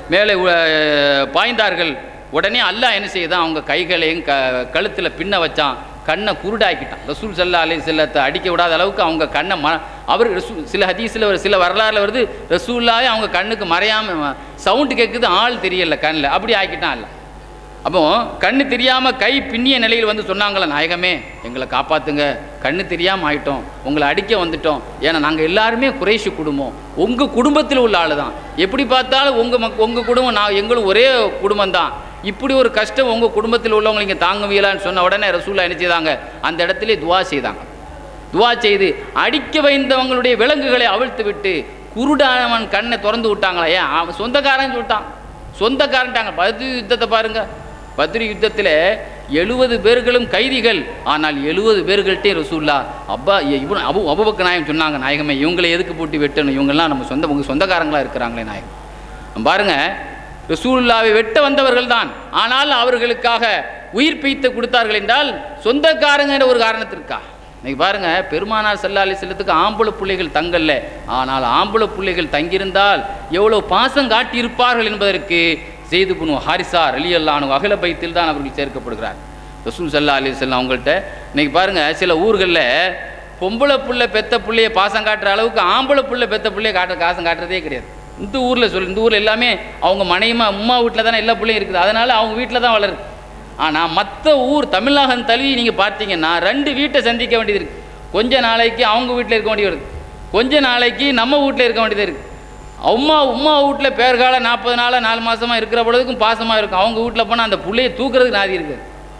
பாய்ந்தார்கள். உடனே அல்லாஹ் என்ன செய்தான், அவங்க கைகளையும் கழுத்தில் பின்ன வச்சான், கண்ணை குருடாக்கிட்டான். ரசூல் ஸல்லல்லாஹு அலைஹி வஸல்லத்தை அடிக்க விடாத அளவுக்கு அவங்க கண்ணை அவர் சில ஹதீஸில் சில வரலாறுல வருது, ரசூலுல்லாஹே அவங்க கண்ணுக்கு மறையாமல் சவுண்டு கேட்குது, ஆள் தெரியல கண்ணில், அப்படி ஆக்கிட்டான் அல்ல. அப்போ கண்ணு தெரியாமல் கை பின்னிய நிலையில் வந்து சொன்னாங்களே, நாயகமே எங்களை காப்பாற்றுங்க, கண்ணு தெரியாமல் ஆகிட்டோம், உங்களை அடிக்க வந்துட்டோம், ஏன்னா நாங்கள் எல்லாருமே குறைஷி குடும்பம், உங்கள் குடும்பத்தில் உள்ள ஆள் தான், எப்படி பார்த்தாலும் உங்கள் குடும்பம் எங்களும் ஒரே குடும்பம் தான், இப்படி ஒரு கஷ்டம் உங்கள் குடும்பத்தில் உள்ளவங்க நீங்கள் தாங்குவீங்களான்னு சொன்ன உடனே ரசூலுல்லாஹ் என்ன செய்தாங்க, அந்த இடத்துல துவா செய்தாங்க. துவா செய்து அடிக்க வைந்தவங்களுடைய விலங்குகளை அவிழ்த்து விட்டு குருடானவன் கண்ணை திறந்து விட்டாங்களா? ஏன் அவன் சொந்தக்காரன் சொல்லிட்டான், சொந்தக்காரன்ட்டாங்க. பத்ர் யுத்தத்தை பாருங்க, பத்ர் யுத்தத்தில் 70 பேர்களும் கைதிகள், ஆனால் 70 பேர்கள்ட்டே ரசூலுல்லாஹ் அபூபக்கர் நாயகம் சொன்னாங்க, நாயகமே இவங்களை எதுக்கு போட்டு வெட்டணும், இவங்கெல்லாம் உங்கள் சொந்தக்காரங்களாக இருக்கிறாங்களே நாயகம். பாருங்க, ரசூலுல்லாஹ்வை வெட்ட வந்தவர்கள் தான், ஆனால் அவர்களுக்காக உயிர் பீய்த்து கொடுத்தார்கள் என்றால் சொந்தக்காரங்க ஒரு காரணத்திற்கா. இன்னைக்கு பாருங்க, பெருமானார் ஸல்லல்லாஹு அலைஹி வஸல்லத்துக்கு ஆம்பளை பிள்ளைகள் தங்கல்ல, ஆனால் ஆம்பளை பிள்ளைகள் தங்கியிருந்தால் எவ்வளோ பாசம் காட்டியிருப்பார்கள் என்பதற்கு ஸெய்த் இப்னு ஹாரிஸா ரலியல்லாஹு அன்ஹு அஹ்ல பைத்தில் தான் அவர்கள் சேர்க்கப்படுகிறார். ரசூல் ஸல்லல்லாஹு அலைஹி வஸல்லம் அவங்கள்ட்ட இன்னைக்கு பாருங்க, சில ஊர்களில் பொம்பளை புள்ள பெத்த பிள்ளைய பாசம் காட்டுற அளவுக்கு ஆம்பளை புள்ள பெத்த பிள்ளைய காசம் காட்டுறதே கிடையாது. இந்த ஊரில் எல்லாமே அவங்க மனைவிமா அம்மா வீட்டில் தானே எல்லா பிள்ளையும் இருக்குது, அதனால் அவங்க வீட்டில் தான் வளருது. ஆனால் மற்ற ஊர் தமிழகம் தழுவி நீங்கள் பார்த்தீங்கன்னா 2 வீட்டை சந்திக்க வேண்டியது இருக்குது. கொஞ்ச நாளைக்கு அவங்க வீட்டில் இருக்க வேண்டியது இருக்குது, கொஞ்ச நாளைக்கு நம்ம வீட்டில் இருக்க வேண்டியது இருக்குது. உம்மா வீட்டில் பேர்கால 40 நாளாக 4 மாதமாக இருக்கிற பொழுதுக்கும் பாசமாக இருக்கும், அவங்க வீட்டில் போனால் அந்த பிள்ளையை தூக்குறதுக்கு நாதி இருக்குது.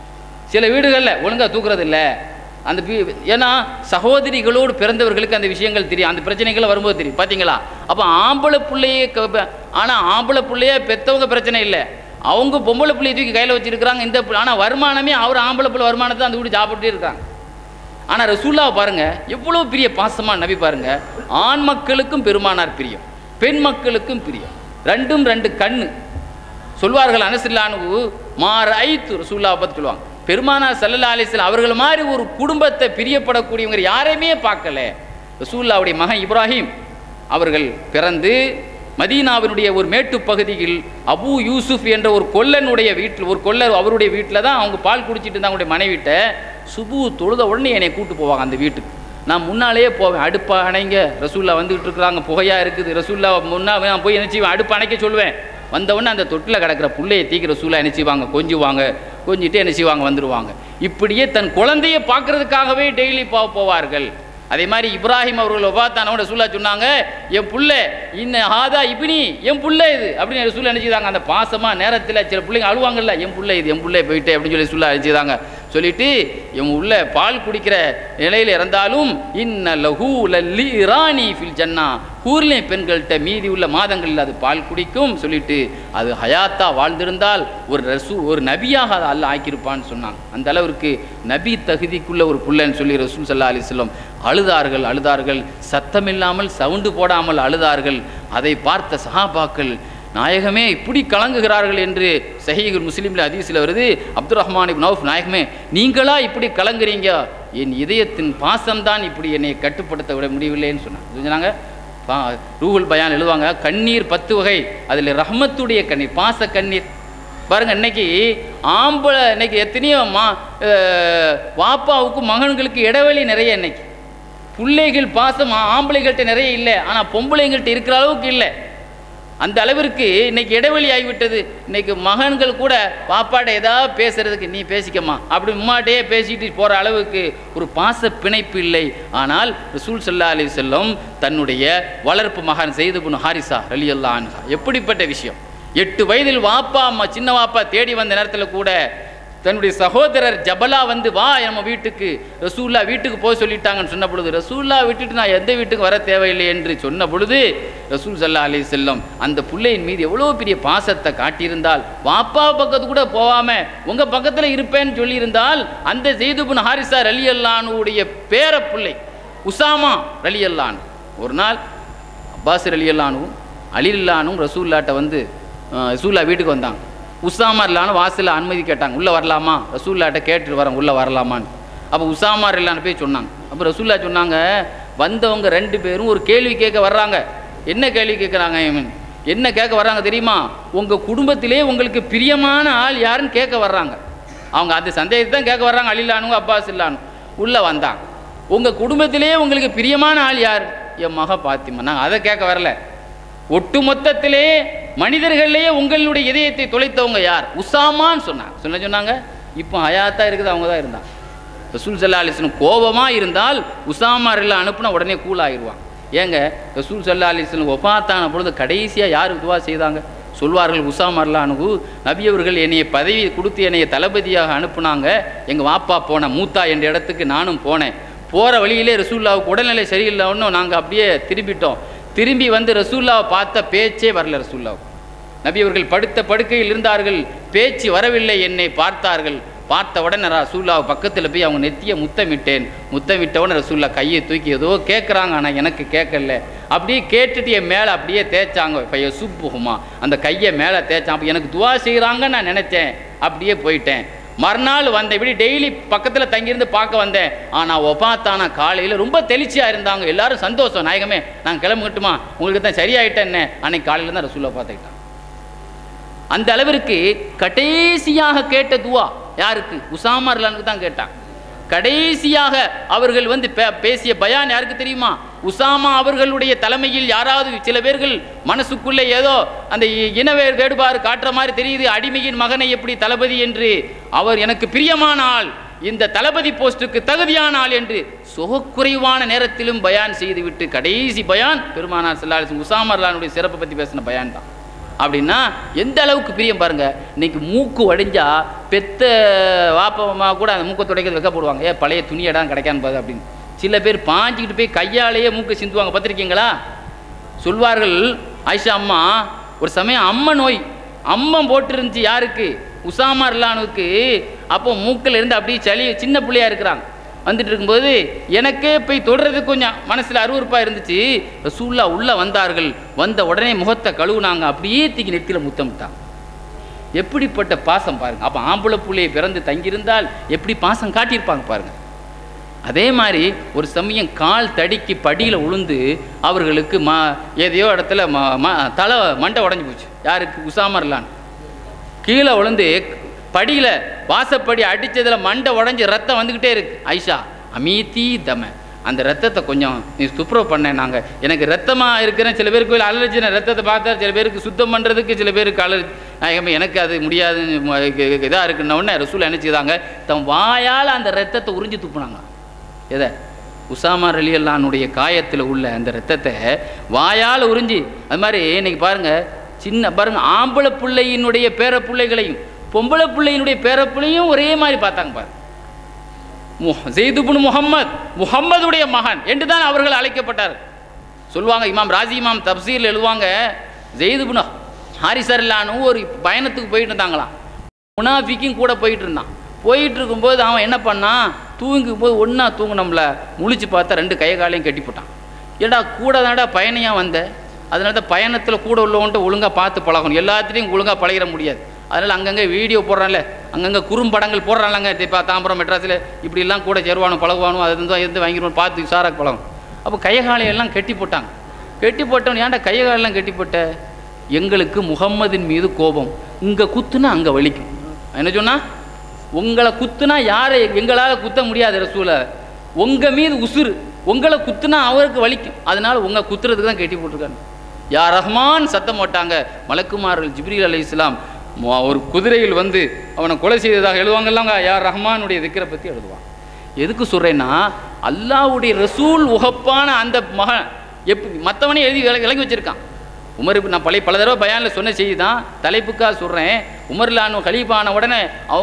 சில வீடுகளில் ஒழுங்காக தூக்குறது இல்லை. அந்த ஏன்னா சகோதரிகளோடு பிறந்தவர்களுக்கு அந்த விஷயங்கள் தெரியும், அந்த பிரச்சனைகள் வரும்போது தெரியும். பார்த்தீங்களா? அப்போ ஆம்பளை பிள்ளையே, ஆனால் ஆம்பளை பிள்ளையே பெற்றவங்க பிரச்சனை இல்லை, அவங்க பொம்பளை பிள்ளையை தூக்கி கையில் வச்சுருக்கிறாங்க. இந்த ஆனால் வருமானமே அவர் ஆம்பளை பிள்ளை வருமானத்தை அந்த வீடு சாப்பிட்டே இருக்காங்க. ஆனால் ரசூல்லாவை பாருங்கள், எவ்வளோ பெரிய பாசமான நபி பாருங்கள். ஆண் மக்களுக்கும் பெருமானார் பிரியம், பெண் மக்களுக்கும் பிரியம், ரெண்டும் ரெண்டு கண்ணு. சொல்வார்கள் அனஸில்லானு மாரைத்து ரசூல்லாவை பற்றி சொல்லுவாங்க, பெருமானார் ஸல்லல்லாஹு அலைஹி வஸல்லம் அவர்கள் மாதிரி ஒரு குடும்பத்தை பிரியப்படக்கூடியவங்க யாரையுமே பார்க்கல. ரசூலுல்லாஹ்வுடைய மகன் இப்ராஹிம் அவர்கள் பிறந்து மதீனாவினுடைய ஒரு மேட்டு பகுதியில் அபு யூசுப் என்ற ஒரு கொல்லனுடைய வீட்டில், ஒரு கொல்லர் அவருடைய வீட்டில் தான் அவங்க பால் குடிச்சிட்டு இருந்தாங்க. அவங்களுடைய மனைவிட்ட சுபு தொழுத உடனே என்னை கூப்பிட்டு போவாங்க அந்த வீட்டுக்கு. நான் முன்னாலேயே போவேன், அடுப்பை அணைங்க, ரசூல்லா வந்துக்கிட்டு இருக்கிறாங்க, புகையாக இருக்குது, ரசூல்லா முன்னால் நான் போய் என்ன செய்வேன், அடுப்பு அணைக்க சொல்லுவேன். வந்தவுடனே அந்த தொட்டில் கிடக்கிற புள்ளையை தீக்கிற ரசூலா என்ன செய்வாங்க, கொஞ்சுவாங்க, கொஞ்சிட்டு என்ன செய்வாங்க, வந்துடுவாங்க. இப்படியே தன் குழந்தையை பார்க்கறதுக்காகவே டெய்லி போவார்கள். அதே மாதிரி இப்ராஹிம் அவர்கள் ஒபாத்தானோட ரசூலா சொன்னாங்க, என் புள்ளை ஹாதா இப்னி, என் புள்ளை இது அப்படின்னு ரசூலா நினைச்சுதாங்க. அந்த பாசமாக நேரத்தில் சில பிள்ளைங்க அழுவாங்கல்ல, என் புள்ளை இது, என் புள்ளை போயிட்டு அப்படின்னு சொல்லி ரசூலா நினைச்சுதாங்க. சொல்லிட்டு என் உள்ள பால் குடிக்கிற நிலையில் இறந்தாலும் இன்ன லஹூ லல்லி இரானி ஃபில் ஜன்னா, ஊர்லே பெண்கள்கிட்ட மீதி உள்ள மாதங்களில் அது பால் குடிக்கும் சொல்லிட்டு அது ஹயாத்தா வாழ்ந்திருந்தால் ஒரு நபியாக அதை அல்ல ஆக்கியிருப்பான்னு சொன்னாங்க. அந்த அளவிற்கு நபி தகுதிக்குள்ள ஒரு புள்ளன்னு சொல்லி ரசூல் ஸல்லல்லாஹு அலைஹி வஸல்லம் அழுதார்கள். சத்தமில்லாமல் சவுண்டு போடாமல் அழுதார்கள். அதை பார்த்த சஹாபாக்கள் நாயகமே இப்படி கலங்குகிறார்கள் என்று சஹீஹுல் முஸ்லிமில் ஹதீஸில் வருது. அப்துர் ரஹ்மான் இப்னு அவுஃப், நாயகமே நீங்களா இப்படி கலங்குறீங்க, என் இதயத்தின் பாசம்தான் இப்படி என்னை கட்டுப்படுத்த விட முடியவில்லைன்னு சொன்னாங்க. ரூஹுல் பயான் எழுதுவாங்க, கண்ணீர் 10 வகை, அதில் ரஹ்மத்துடைய கண்ணீர், பாச கண்ணீர். பாருங்கள், இன்னைக்கு ஆம்பளை, இன்னைக்கு எத்தனையோ வாப்பாவுக்கும் மகன்களுக்கு இடைவெளி நிறைய. இன்னைக்கு பிள்ளைகள் பாசம் ஆம்பளைகள்கிட்ட நிறைய இல்லை, ஆனால் பொம்பளைங்கள்ட்ட இருக்கிற அளவுக்கு இல்லை. அந்த அளவிற்கு இன்னைக்கு இடைவெளி ஆகிவிட்டது. இன்னைக்கு மகன்கள் கூட பாப்பாட்ட ஏதாவது பேசுறதுக்கு நீ பேசிக்கம்மா அப்படி உம்மாட்டையே பேசிட்டு போகிற அளவுக்கு ஒரு பாச பிணைப்பு இல்லை. ஆனால் ரசூல் ஸல்லல்லாஹு அலைஹி வஸல்லம் தன்னுடைய வளர்ப்பு மகன் ஸைத் இப்னு ஹாரிஸா ரலியல்லாஹு அன்ஹு, எப்படிப்பட்ட விஷயம், 8 வயதில் வாப்பா சின்ன வாப்பா தேடி வந்த நேரத்தில் கூட தன்னுடைய சகோதரர் ஜபலா வந்து வா நம்ம வீட்டுக்கு, ரசூல்லா வீட்டுக்கு போக சொல்லிட்டாங்கன்னு சொன்ன பொழுது, ரசூல்லா விட்டுட்டு நான் எந்த வீட்டுக்கு வர தேவையில்லை என்று சொன்ன பொழுது ரசூல் ஸல்லல்லாஹு அலைஹி வஸல்லம் அந்த பிள்ளையின் மீது எவ்வளோ பெரிய பாசத்தை காட்டியிருந்தால், வாப்பா பக்கத்து கூட போகாமல் உங்கள் பக்கத்தில் இருப்பேன்னு சொல்லியிருந்தால், அந்த ஸைத் இப்னு ஹாரிஸா ரலியல்லாஹு அன்ஹுடைய பேர பிள்ளை உசாமா ரலியல்லாஹு அன்ஹு ஒரு நாள் அப்பாஸ் ரலியல்லாஹு அன்ஹு அலி ரலியல்லாஹு அன்ஹு ரசூல்லாட்ட வந்து ரசூல்லா வீட்டுக்கு வந்தாங்க. உசாமா ரலியல்லாஹு வாசலில் அனுமதி கேட்டாங்க, உள்ளே வரலாமா, ரசூல்லாட்ட கேட்டுட்டு வரேன் உள்ளே வரலாமான்னு. அப்போ உசாமா ரலியல்லாஹு போய் சொன்னாங்க. அப்போ ரசூல்லா சொன்னாங்க, வந்தவங்க 2 பேரும் ஒரு கேள்வி கேட்க வர்றாங்க. என்ன கேள்வி கேட்குறாங்க, என்ன கேட்க வர்றாங்க தெரியுமா, உங்கள் குடும்பத்திலே உங்களுக்கு பிரியமான ஆள் யாருன்னு கேட்க வர்றாங்க. அவங்க அந்த சந்தேகத்தை தான் கேட்க வர்றாங்க. அலி ரலியல்லாஹு அப்பாஸ் ரலியல்லாஹு உள்ளே வந்தாங்க. உங்கள் குடும்பத்திலே உங்களுக்கு பிரியமான ஆள் யார், என் மக பாத்திமா. நாங்கள் அதை கேட்க வரல, ஒட்டு மொத்தத்திலே மனிதர்களே உங்களுடைய இதயத்தை தொலைத்தவங்க யார், உசாமான்னு சொன்னாங்க. இப்போ ஹயாத்தா இருக்குது, அவங்க தான் இருந்தாங்க. ரசூல் ஸல்லல்லாஹு அலைஹி வஸல்லம் கோபமாக இருந்தால் உசாமா ரலியல்லாஹு அனுப்புனா உடனே கூல் ஆகிடுவாங்க. ஏங்க ரசூல் ஸல்லல்லாஹு அலைஹி வஸல்லம் வஃபாத்தான பொழுது கடைசியாக யார் துவா செய்தாங்க, சொல்வார்கள் உசாமா ரலியல்லாஹு அன்ஹு, நபி அவர்கள் என்னைய பதவி கொடுத்து என்னைய தளபதியாக அனுப்புனாங்க, எங்கள் வாப்பா போன மூத்தா என்ற இடத்துக்கு நானும் போனேன். போகிற வழியிலே ரசூல்லாவுக்கு உடல்நிலை சரியில்லைன்னு நாங்கள் அப்படியே திரும்பிட்டோம். திரும்பி வந்து ரசூல்லாவை பார்த்த பேச்சே வரல. ரசூல்லாவுக்கு நபி அவர்கள் படுத்த படுக்கையில் இருந்தார்கள், பேச்சு வரவில்லை. என்னை பார்த்தார்கள், பார்த்த உடனே ரசூல்லாவை பக்கத்தில் போய் அவங்க நெத்தியை முத்தமிட்டவுடனே ரசூல்லா கையை தூக்கி ஏதோ கேட்குறாங்க, ஆனால் எனக்கு கேட்கல. அப்படியே கேட்டுட்டு என் மேலே அப்படியே தேய்ச்சாங்க. பைய சுப்புகுமா அந்த கையை மேலே தேய்ச்சான். அப்போ எனக்கு துவா செய்கிறாங்கன்னு நான் நினச்சேன், அப்படியே போயிட்டேன். மறுநாள் வந்தேன், இப்படி டெய்லி பக்கத்தில் தங்கியிருந்து பார்க்க வந்தேன். ஆனால் ஒபாத்தான காலையில் ரொம்ப தெளிச்சியாக இருந்தாங்க. எல்லாரும் சந்தோஷம், நாயகமே நான் கிளம்பிட்டுமா, உங்களுக்கு தான் சரியாயிட்டேன்னு. அன்னைக்கு காலையில் தான் ரசூலை பார்த்துக்கிட்டான். அந்த அளவிற்கு கடைசியாக கேட்ட துவா யாருக்கு, உசாமா ரலியல்லாஹு தான் கேட்டான். கடைசியாக அவர்கள் வந்து பேசிய பயான் யாருக்கு தெரியுமா, உசாமா அவர்களுடைய தலைமையில் யாராவது சில பேர்கள் மனசுக்குள்ளே ஏதோ அந்த வேறுபாடு காட்டுற மாதிரி தெரியுது, அடிமையின் மகனை எப்படி தளபதி என்று, அவர் எனக்கு பிரியமான ஆள், இந்த தளபதி போஸ்டுக்கு தகுதியான ஆள் என்று சுகக்குறைவான நேரத்திலும் பயான் செய்துவிட்டு கடைசி பயான் பெருமானார் ஸல்லல்லாஹு அலைஹி வஸல்லம் உசாமா ரலியல்லாஹு சிறப்பை பற்றி பேசின பயான் தான். அப்படின்னா எந்த அளவுக்கு பிரியம் பாருங்கள். இன்றைக்கி மூக்கு வடிஞ்சா பெத்த வாப்பமா கூட அந்த மூக்கை துடைக்கிறது வைக்க போடுவாங்க. பழைய துணியடான் கிடைக்கான்னு பாரு அப்படின்னு. சில பேர் பாஞ்சிக்கிட்டு போய் கையாலேயே மூக்கை சிந்துவாங்க, பார்த்துருக்கீங்களா? சொல்வார்கள் ஆயிஷா அம்மா ஒரு சமயம் நோய் அம்மன் போட்டு இருந்துச்சு. யாருக்கு? உசாமா ரலியல்லாஹுவுக்கு. அப்போ மூக்கில் இருந்து அப்படியே சளி, சின்ன பிள்ளையா இருக்கிறாங்க. வந்துட்டு இருக்கும்போது எனக்கே போய் தொடுறதுக்கு கொஞ்சம் மனசில் அருவருப்பாக இருந்துச்சு. ரசூலுல்லாஹ் உள்ளே வந்தார்கள். வந்த உடனே முகத்தை கழுவுனாங்க, அப்படியே தூக்கி நெத்தியில் முத்தமிட்டாங்க. எப்படிப்பட்ட பாசம் பாருங்கள். அப்போ ஆம்பளை பிள்ளையை பிறந்து தங்கியிருந்தால் எப்படி பாசம் காட்டியிருப்பாங்க பாருங்கள். அதே மாதிரி ஒரு சமயம் கால் தடிக்கு படியில் உளுந்து அவர்களுக்கு எதையோ இடத்துல தலை மண்டை உடஞ்சி போச்சு. யாருக்கு? உசாமா ரலியல்லாஹு. கீழே விழுந்து படியில் வாசப்படி அடித்ததில் மண்டை உடஞ்சி ரத்தம் வந்துக்கிட்டே இருக்கு. ஆயிஷா அமீத்தி தம, அந்த ரத்தத்தை கொஞ்சம் நீ துப்புரவு பண்ணேன். நாங்கள் எனக்கு ரத்தமாக இருக்கிறேன். சில பேருக்கு அலர்ஜின ரத்தத்தை பார்த்தா சில பேருக்கு சுத்தம் பண்ணுறதுக்கு, சில பேருக்கு அலர்ஜி, எனக்கு அது முடியாது இதாக இருக்குன்ன உடனே ரசூல் நினச்சிதாங்க தன் வாயால் அந்த ரத்தத்தை உறிஞ்சி துப்புனாங்க. எதை? உசாமா ரலியல்லாஹுடைய காயத்தில் உள்ள அந்த ரத்தத்தை வாயால் உறிஞ்சி. அது மாதிரி இன்னைக்கு பாருங்கள், சின்ன பாருங்கள், ஆம்பளை பிள்ளையினுடைய பேர பிள்ளைகளையும் பொம்பளை பிள்ளையினுடைய பேர பிள்ளையும் ஒரே மாதிரி பார்த்தாங்க பாருங்க. ஸெய்த் இப்னு முஹம்மதுடைய மகன் என்று தான் அவர்கள் அழைக்கப்பட்டார். சொல்லுவாங்க, இமாம் ராஜி இமாம் தப்சீரில் எழுதுவாங்க, ஸெய்த் இப்னு ஹாரிஸா ரலியல்லாஹு ஒரு பயணத்துக்கு போயிட்டு இருந்தாங்களாம். முனாஃபிக்கும் கூட போயிட்டு இருந்தான். போயிட்டு இருக்கும்போது அவன் என்ன பண்ணான், தூங்கும் போது ஒன்றா தூங்கினோம்ல, முழிச்சு பார்த்தா 2 கை காலையும் கட்டி போட்டான். ஏடா கூட தாண்டா பயணியாக வந்த, அதனால தான் பயணத்தில் கூட உள்ளவன்ட்டு ஒழுங்காக பார்த்து பழகணும். எல்லாத்துலேயும் ஒழுங்காக பழகிட முடியாது. அதனால் அங்கங்கே வீடியோ போடுறான்ல, அங்கங்கே குறும்படங்கள் போடுறாங்க. இப்போ தாம்பரம் மெட்ராஸில் இப்படிலாம் கூட சேருவானோ பழகுவானோ, அது இருந்து வாங்கிடுவோம், பார்த்து சாராக பழகும். அப்போ கைகாலையெல்லாம் கட்டி போட்டாங்க. கட்டி போட்டவன் ஏன்டா கைகாலெல்லாம் கட்டி போட்ட? எங்களுக்கு முகம்மதின் மீது கோபம், இங்கே குத்துனா அங்கே வலிக்கும். என்ன சொன்னால், உங்களை குத்துனா யாரை எங்களால் குத்த முடியாது ரசூலை, உங்கள் மீது உசுறு, உங்களை குத்துனா அவருக்கு வலிக்கும், அதனால் உங்கள் குத்துறதுக்கு தான் கட்டி போட்டிருக்காங்க. யா ரஹ்மான் சத்தம் போட்டாங்க. மலக்குமார்கள் ஜிப்ரீல் அலைஹிஸ்ஸலாம் ஒரு குதிரையில் வந்து அவனை கொலை செய்ததாக எழுதுவாங்கல்லாங்க. யா ரஹ்மானுடைய திக்ரை பற்றி எழுதுவாங்க. எதுக்கு சொல்கிறேன்னா, அல்லாஹ்வுடைய ரசூல் உகப்பான அந்த மகன் மற்றவனே எழுதி விளங்கி வச்சுருக்கான். உமர் நான் பல தடவை பயானில் சொன்ன செய்தி தான், தலைப்புக்காக சொல்கிறேன். உமர் ரலியல்லாஹு கலீஃபான உடனே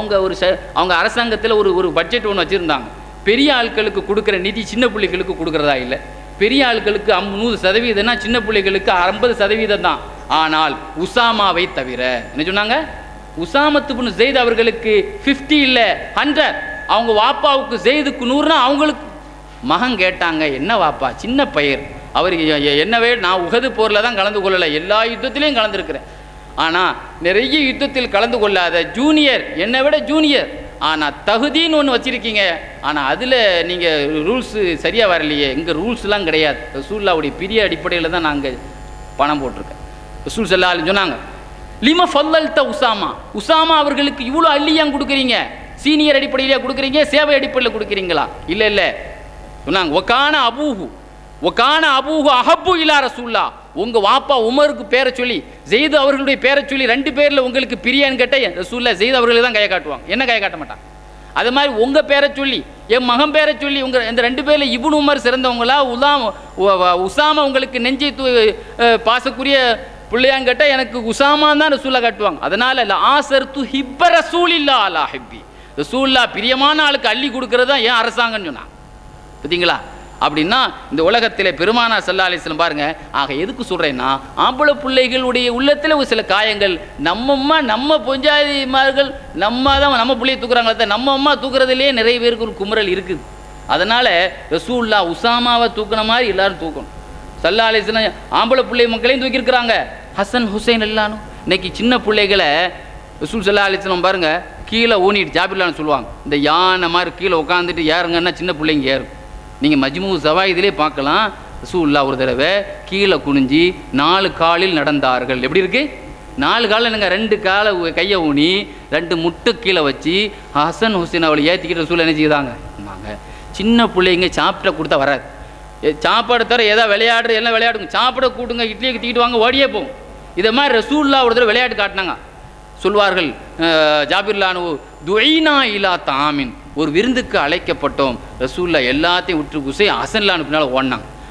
அவங்க அரசாங்கத்தில் ஒரு பட்ஜெட் ஒன்று வச்சுருந்தாங்க. பெரிய ஆட்களுக்கு கொடுக்குற நிதி சின்ன பிள்ளைகளுக்கு கொடுக்குறதா இல்லை. பெரிய ஆட்களுக்கு 100%, சின்ன பிள்ளைகளுக்கு 50% தான். ஆனால் உசாமாவை தவிர என்ன சொன்னாங்க, உசாமத்து பின் ஸெய்த் அவர்களுக்கு 50 இல்லை 100. அவங்க வாப்பாவுக்கு ஸெய்துக்கு 100னா அவங்களுக்கு மகன் கேட்டாங்க, என்ன வாப்பா சின்ன பையர், அவருக்கு என்னவே நான் உஹது போரில் தான் கலந்து கொள்ளலை, எல்லா யுத்தத்திலையும் கலந்துருக்கிறேன். ஆனால் நிறைய யுத்தத்தில் கலந்து கொள்ளாத ஜூனியர், என்னை விட ஜூனியர், ஆனால் தகுதின்னு ஒன்று வச்சுருக்கீங்க, ஆனால் அதில் நீங்கள் ரூல்ஸு சரியாக வரலையே. இங்கே ரூல்ஸ்லாம் கிடையாது. ரசூலுல்லாஹ்வுடைய பிரிய அடிப்படையில் தான் நாங்கள் பணம் போட்டிருக்கேன். ரசூல் ஸல்லல்லாஹு அலைஹி சொன்னாங்க, லிம ஃபல்லல்த உசாமா அவர்களுக்கு இவ்வளோ அள்ளியாங்க கொடுக்குறீங்க, சீனியர் அடிப்படையிலே கொடுக்குறீங்க, சேவை அடிப்படையில் கொடுக்குறீங்களா? இல்லை இல்லை சொன்னாங்க. ஒக்கான அபூஹு அஹப்பு இலா ரசூலுல்லாஹ், உங்கள் வாப்பா உமருக்கு பேரை சொல்லி ஸெய்த் அவர்களுடைய பேரை சொல்லி 2 பேரில் உங்களுக்கு பிரியான்னு கேட்டால் ரசூலுல்லாஹ் ஸெய்த் அவர்களுக்கு தான் கையை காட்டுவாங்க, என்ன கையை காட்ட மாட்டாங்க. அது மாதிரி உங்கள் பேரை சொல்லி என் மகன் பேரை சொல்லி உங்கள் இந்த 2 பேரில் இப்னு உமர் சிறந்தவங்களா, உசாமா உங்களுக்கு நெஞ்சை பாசக்குரிய பிள்ளையான்னு கேட்டால் எனக்கு உசாமான் தான் ரசூலுல்லாஹ் காட்டுவாங்க. அதனால் ஆசர்து ஹிப்ப ரசூலில்லாஹ் அலா ஹிப்பி, ரசூலுல்லாஹ் பிரியமான ஆளுக்கு அள்ளி கொடுக்கறது தான் ஏன் அரசாங்கம்னு சொன்னாங்க. பார்த்தீங்களா? அப்படின்னா இந்த உலகத்தில் பெருமானார் ஸல்லல்லாஹு அலைஹி வஸல்லம் பாருங்க. ஆக எதுக்கு சொல்கிறேன்னா, ஆம்பளை பிள்ளைகளுடைய உள்ளத்தில் ஒரு சில காயங்கள், நம்ம அம்மா நம்ம பொஞ்சாதிமார்கள் நம்ம பிள்ளையை தூக்குறாங்களே, நம்ம அம்மா தூக்குறதுலேயே நிறைய பேருக்கு ஒரு குமுறல் இருக்குது. அதனால் ரசூலுல்லாஹ் உசாமாவை தூக்குன மாதிரி எல்லாரும் தூக்கணும். ஸல்லல்லாஹு அலைஹி வஸல்லம் ஆம்பளை பிள்ளை மக்களையும் தூக்கியிருக்கிறாங்க. ஹசன் ஹுசைன் எல்லாரும் இன்னைக்கு சின்ன பிள்ளைகளை ரசூல் ஸல்லல்லாஹு அலைஹி வஸல்லம் பாருங்க கீழே ஊனிட்டு ஜாபிர்லான்னு சொல்லுவாங்க, இந்த யானை மாதிரி கீழே உட்காந்துட்டு ஏறுங்கன்னா சின்ன பிள்ளைங்க ஏறும். நீங்கள் மஜ்மூ ஸவாயிதிலே பார்க்கலாம். ரசூலுல்லாஹ் ஒரு தடவை கீழே குனிஞ்சி 4 காலில் நடந்தார்கள். எப்படி இருக்குது? 4 காலில் என்னங்க, 2 காலை கையை ஊனி 2 முட்டை கீழே வச்சு ஹசன் ஹுசைன் அவளை ஏற்றிக்கிட்டு ரசூல் என்ன செய்தாங்க. சின்ன பிள்ளைங்க சாப்பிட்ட கொடுத்தா வராது, சாப்பாடு தர ஏதாவது விளையாடுற எல்லாம் விளையாடுங்க, சாப்பிட கூட்டுங்க, இட்லியை தூக்கிட்டு வாங்க, ஓடியே போகும். இதை மாதிரி ரசூலுல்லாஹ் ஒரு தடவை விளையாட்டு காட்டினாங்க. சொல்வார்கள் ஜாபிர்லானு துஐனா இலா தாமின், ஒரு விருந்துக்கு அழைக்கப்பட்டோம். ரசூலுல்லாஹ் எல்லாத்தையும் விட்டு ஹசன்லானு பின்னால் ஓடினாங்க.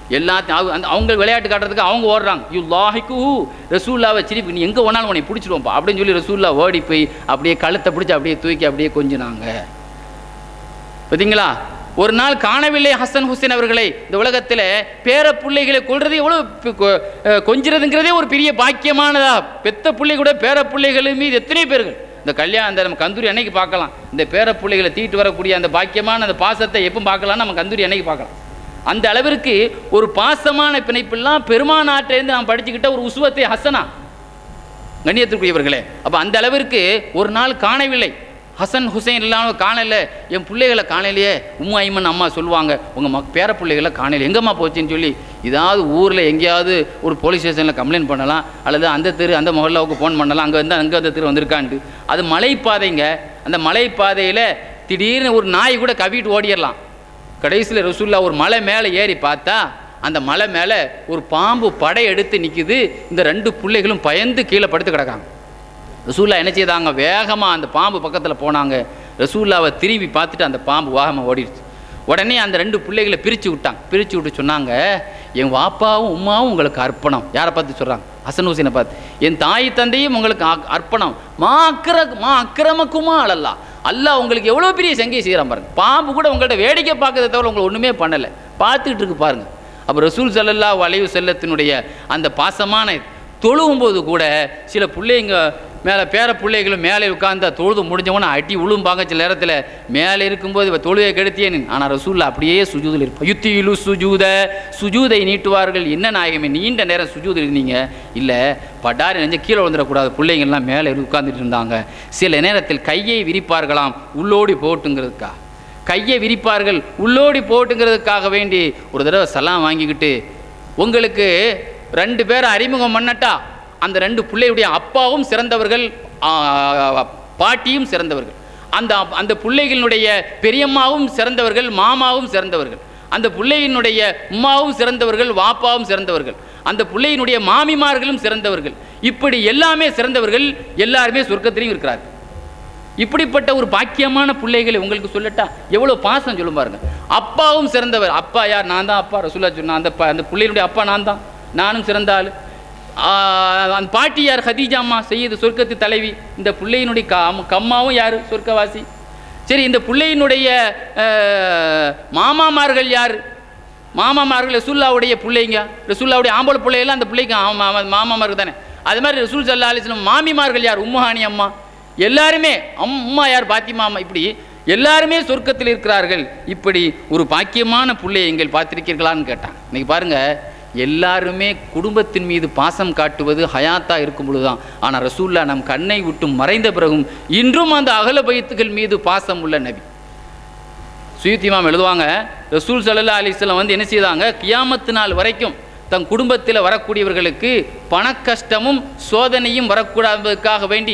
எல்லாத்தையும் அந்த அவங்க விளையாட்டு காட்டுறதுக்கு அவங்க ஓடுறாங்க. யுல்லாஹிக்கு ரசூல்லாவை சிரிப்பு, நீ எங்கே ஒன்றாலும் உன்னை பிடிச்சிடுவோம்ப்பா அப்படின்னு சொல்லி ரசூல்லா ஓடி போய் அப்படியே கழுத்தை பிடிச்சி அப்படியே தூக்கி அப்படியே கொஞ்சினாங்க. பார்த்தீங்களா? ஒரு நாள் காணவில்லை ஹசன் ஹுசைன் அவர்களை. இந்த உலகத்தில் பேர பிள்ளைகளை கொள்றது எவ்வளோ கொஞ்சிறதுங்கிறதே ஒரு பெரிய பாக்கியமானதா. பெத்த பிள்ளை கூட பேர பிள்ளைகள் மீது எத்தனை பேர்கள் இந்த கல்யாணம் அந்த நம்ம கந்தூரி அன்னைக்கு பார்க்கலாம். இந்த பேர பிள்ளைகளை தீட்டு வரக்கூடிய அந்த பாக்கியமான அந்த பாசத்தை எப்போ பார்க்கலாம்? நம்ம கந்தூரி அன்னைக்கு பார்க்கலாம். அந்த அளவிற்கு ஒரு பாசமான பிணைப்பெல்லாம் பெருமானாற்றிலிருந்து நாம் படிச்சுக்கிட்ட ஒரு உசுவத்தை ஹசனா கண்ணியத்திற்குரியவர்களே. அப்போ அந்த அளவிற்கு ஒரு நாள் காணவில்லை ஹசன் ஹுசைன் இல்லாமல் காணல, என் பிள்ளைகளை காணலையே. உம்மா ஐமன் அம்மா சொல்லுவாங்க, உங்கள் பேர பிள்ளைகளை காணலை, எங்கம்மா போச்சுன்னு சொல்லி ஏதாவது ஊரில் எங்கேயாவது ஒரு போலீஸ் ஸ்டேஷனில் கம்ப்ளைண்ட் பண்ணலாம், அல்லது அந்த தெரு அந்த மொஹல்லாவுக்கு ஃபோன் பண்ணலாம், அங்கே வந்து அங்கே அந்த தெரு வந்திருக்கான்ட்டு. அது மலைப்பாதைங்க. அந்த மலைப்பாதையில் திடீர்னு ஒரு நாய் கூட கவிட்டு ஓடிடலாம். கடைசியில் ரசூல்லா ஒரு மலை மேலே ஏறி பார்த்தா அந்த மலை மேலே ஒரு பாம்பு படை எடுத்து நிற்குது. இந்த 2 பிள்ளைகளும் பயந்து கீழே படுத்து கிடக்காங்க. ரசூல்லா என்ன செய்தாங்க? வேகமாக அந்த பாம்பு பக்கத்தில் போனாங்க. ரசூல்லாவை திரும்பி பார்த்துட்டு அந்த பாம்பு வேகமாக ஓடிடுச்சு. உடனே அந்த 2 பிள்ளைகளை பிரித்து விட்டாங்க. பிரித்து விட்டு சொன்னாங்க, என் வாப்பாவும் உம்மாவும் உங்களுக்கு அர்ப்பணம். யாரை பார்த்து சொல்கிறாங்க? ஹசன் ஹுசைனை பார்த்து. என் தாய் தந்தையும் உங்களுக்கு அர்ப்பணம். மா அக்கிரமக்குமா அல்லா, அல்லாஹ் உங்களுக்கு எவ்வளோ பெரிய சங்கை செய்கிறான் பாருங்க. பாம்பு கூட உங்கள்கிட்ட வேடிக்கை பார்க்கறத தவிர உங்களை ஒன்றுமே பண்ணலை, பார்த்துக்கிட்டு இருக்கு பாருங்க. அப்போ ரசூல் ஸல்லல்லாஹு அலைஹி வஸல்லத்தினுடைய அந்த பாசமான தொழுவும்போது கூட சில பிள்ளைங்க மேலே பேர பிள்ளைகளும் மேலே உட்கார்ந்தா தொழுது முடிஞ்சவொன்னே அடி உழும்பாங்க. சில நேரத்தில் மேலே இருக்கும்போது இவ தொழுவை கெடுத்தியேன்னு. ஆனால் ரசூல்லா அப்படியே சுஜூதில் இருப்பான். யுத்தியிலு சுஜூதை நீட்டுவார்கள். என்ன நாயகமே நீண்ட நேரம் சுஜூதில் இருந்தீங்க? இல்லை, படாரி நெஞ்ச கீழே விழுந்துடக்கூடாது, பிள்ளைங்கள்லாம் மேலே உட்கார்ந்துட்டு இருந்தாங்க. சில நேரத்தில் கையை விரிப்பார்களாம் உள்ளோடி போட்டுங்கிறதுக்கா. கையை விரிப்பார்கள் உள்ளோடி போட்டுங்கிறதுக்காக வேண்டி ஒரு தடவை சலாம் வாங்கிக்கிட்டு, உங்களுக்கு 2 பேரை அறிமுகம் பண்ணட்டா? அந்த 2 பிள்ளையுடைய அப்பாவும் சிறந்தவர்கள், பாட்டியும் சிறந்தவர்கள். அந்த பிள்ளைகளினுடைய பெரியம்மாவும் சிறந்தவர்கள், மாமாவும் சிறந்தவர்கள். அந்த பிள்ளையினுடைய உம்மாவும் சிறந்தவர்கள், வாப்பாவும் சிறந்தவர்கள். அந்த பிள்ளையினுடைய மாமிமார்களும் சிறந்தவர்கள். இப்படி எல்லாமே சிறந்தவர்கள், எல்லாருமே சொர்க்கத்திலையும் இருக்கிறார்கள். இப்படிப்பட்ட ஒரு பாக்கியமான பிள்ளைகளை உங்களுக்கு சொல்லட்டா? எவ்வளோ பாசம் சொல்லும் பாருங்க. அப்பாவும் சிறந்தவர். அப்பா யார்? நான் தான் அப்பா. ரசூலுல்லாஹ் சொன்னா அந்த பிள்ளையினுடைய அப்பா நான் தான், நானும் சிறந்த ஆள். அந்த பாட்டி யார்? ஹதீஜா அம்மா, செய்யது சொர்க்கத்து தலைவி. இந்த பிள்ளையினுடைய கம்மாவும் யார்? சொர்க்கவாசி. சரி, இந்த பிள்ளையினுடைய மாமாமார்கள் யார்? மாமாமார்கள் ரசூலுல்லாஹ்வுடைய பிள்ளைங்க. ரசூலுல்லாஹ்வுடைய ஆம்பளை பிள்ளையெல்லாம் அந்த பிள்ளைக்கு மாமாமார்கள் தானே. அது மாதிரி ரசூல் ஸல்லல்லாஹு அலைஹி வஸல்லம் மாமிமார்கள் யார்? உம்முஹானி அம்மா. எல்லாருமே அம்மா யார்? பாத்திமா அம்மா. இப்படி எல்லாருமே சொர்க்கத்தில் இருக்கிறார்கள். இப்படி ஒரு பாக்கியமான பிள்ளையை எங்கள் பார்த்திருக்கீர்களான்னு கேட்டான். இன்னைக்கு பாருங்க, எல்லாருமே குடும்பத்தின் மீது பாசம் காட்டுவது ஹயாத்தா இருக்கும் பொழுதுதான். ஆனால் ரசூல்லா நம் கண்ணை விட்டு மறைந்த பிறகும் இன்றும் அந்த அகல பைத்துகள் மீது பாசம் உள்ள நபி. சுயூத்திமாம் எழுதுவாங்க, ரசூல் ஸல்லல்லாஹு அலைஹி வஸல்லம் வந்து என்ன செய்தாங்க? கியாமத்து நாள் வரைக்கும் தன் குடும்பத்தில் வரக்கூடியவர்களுக்கு பண கஷ்டமும் சோதனையும் வரக்கூடாததுக்காக வேண்டி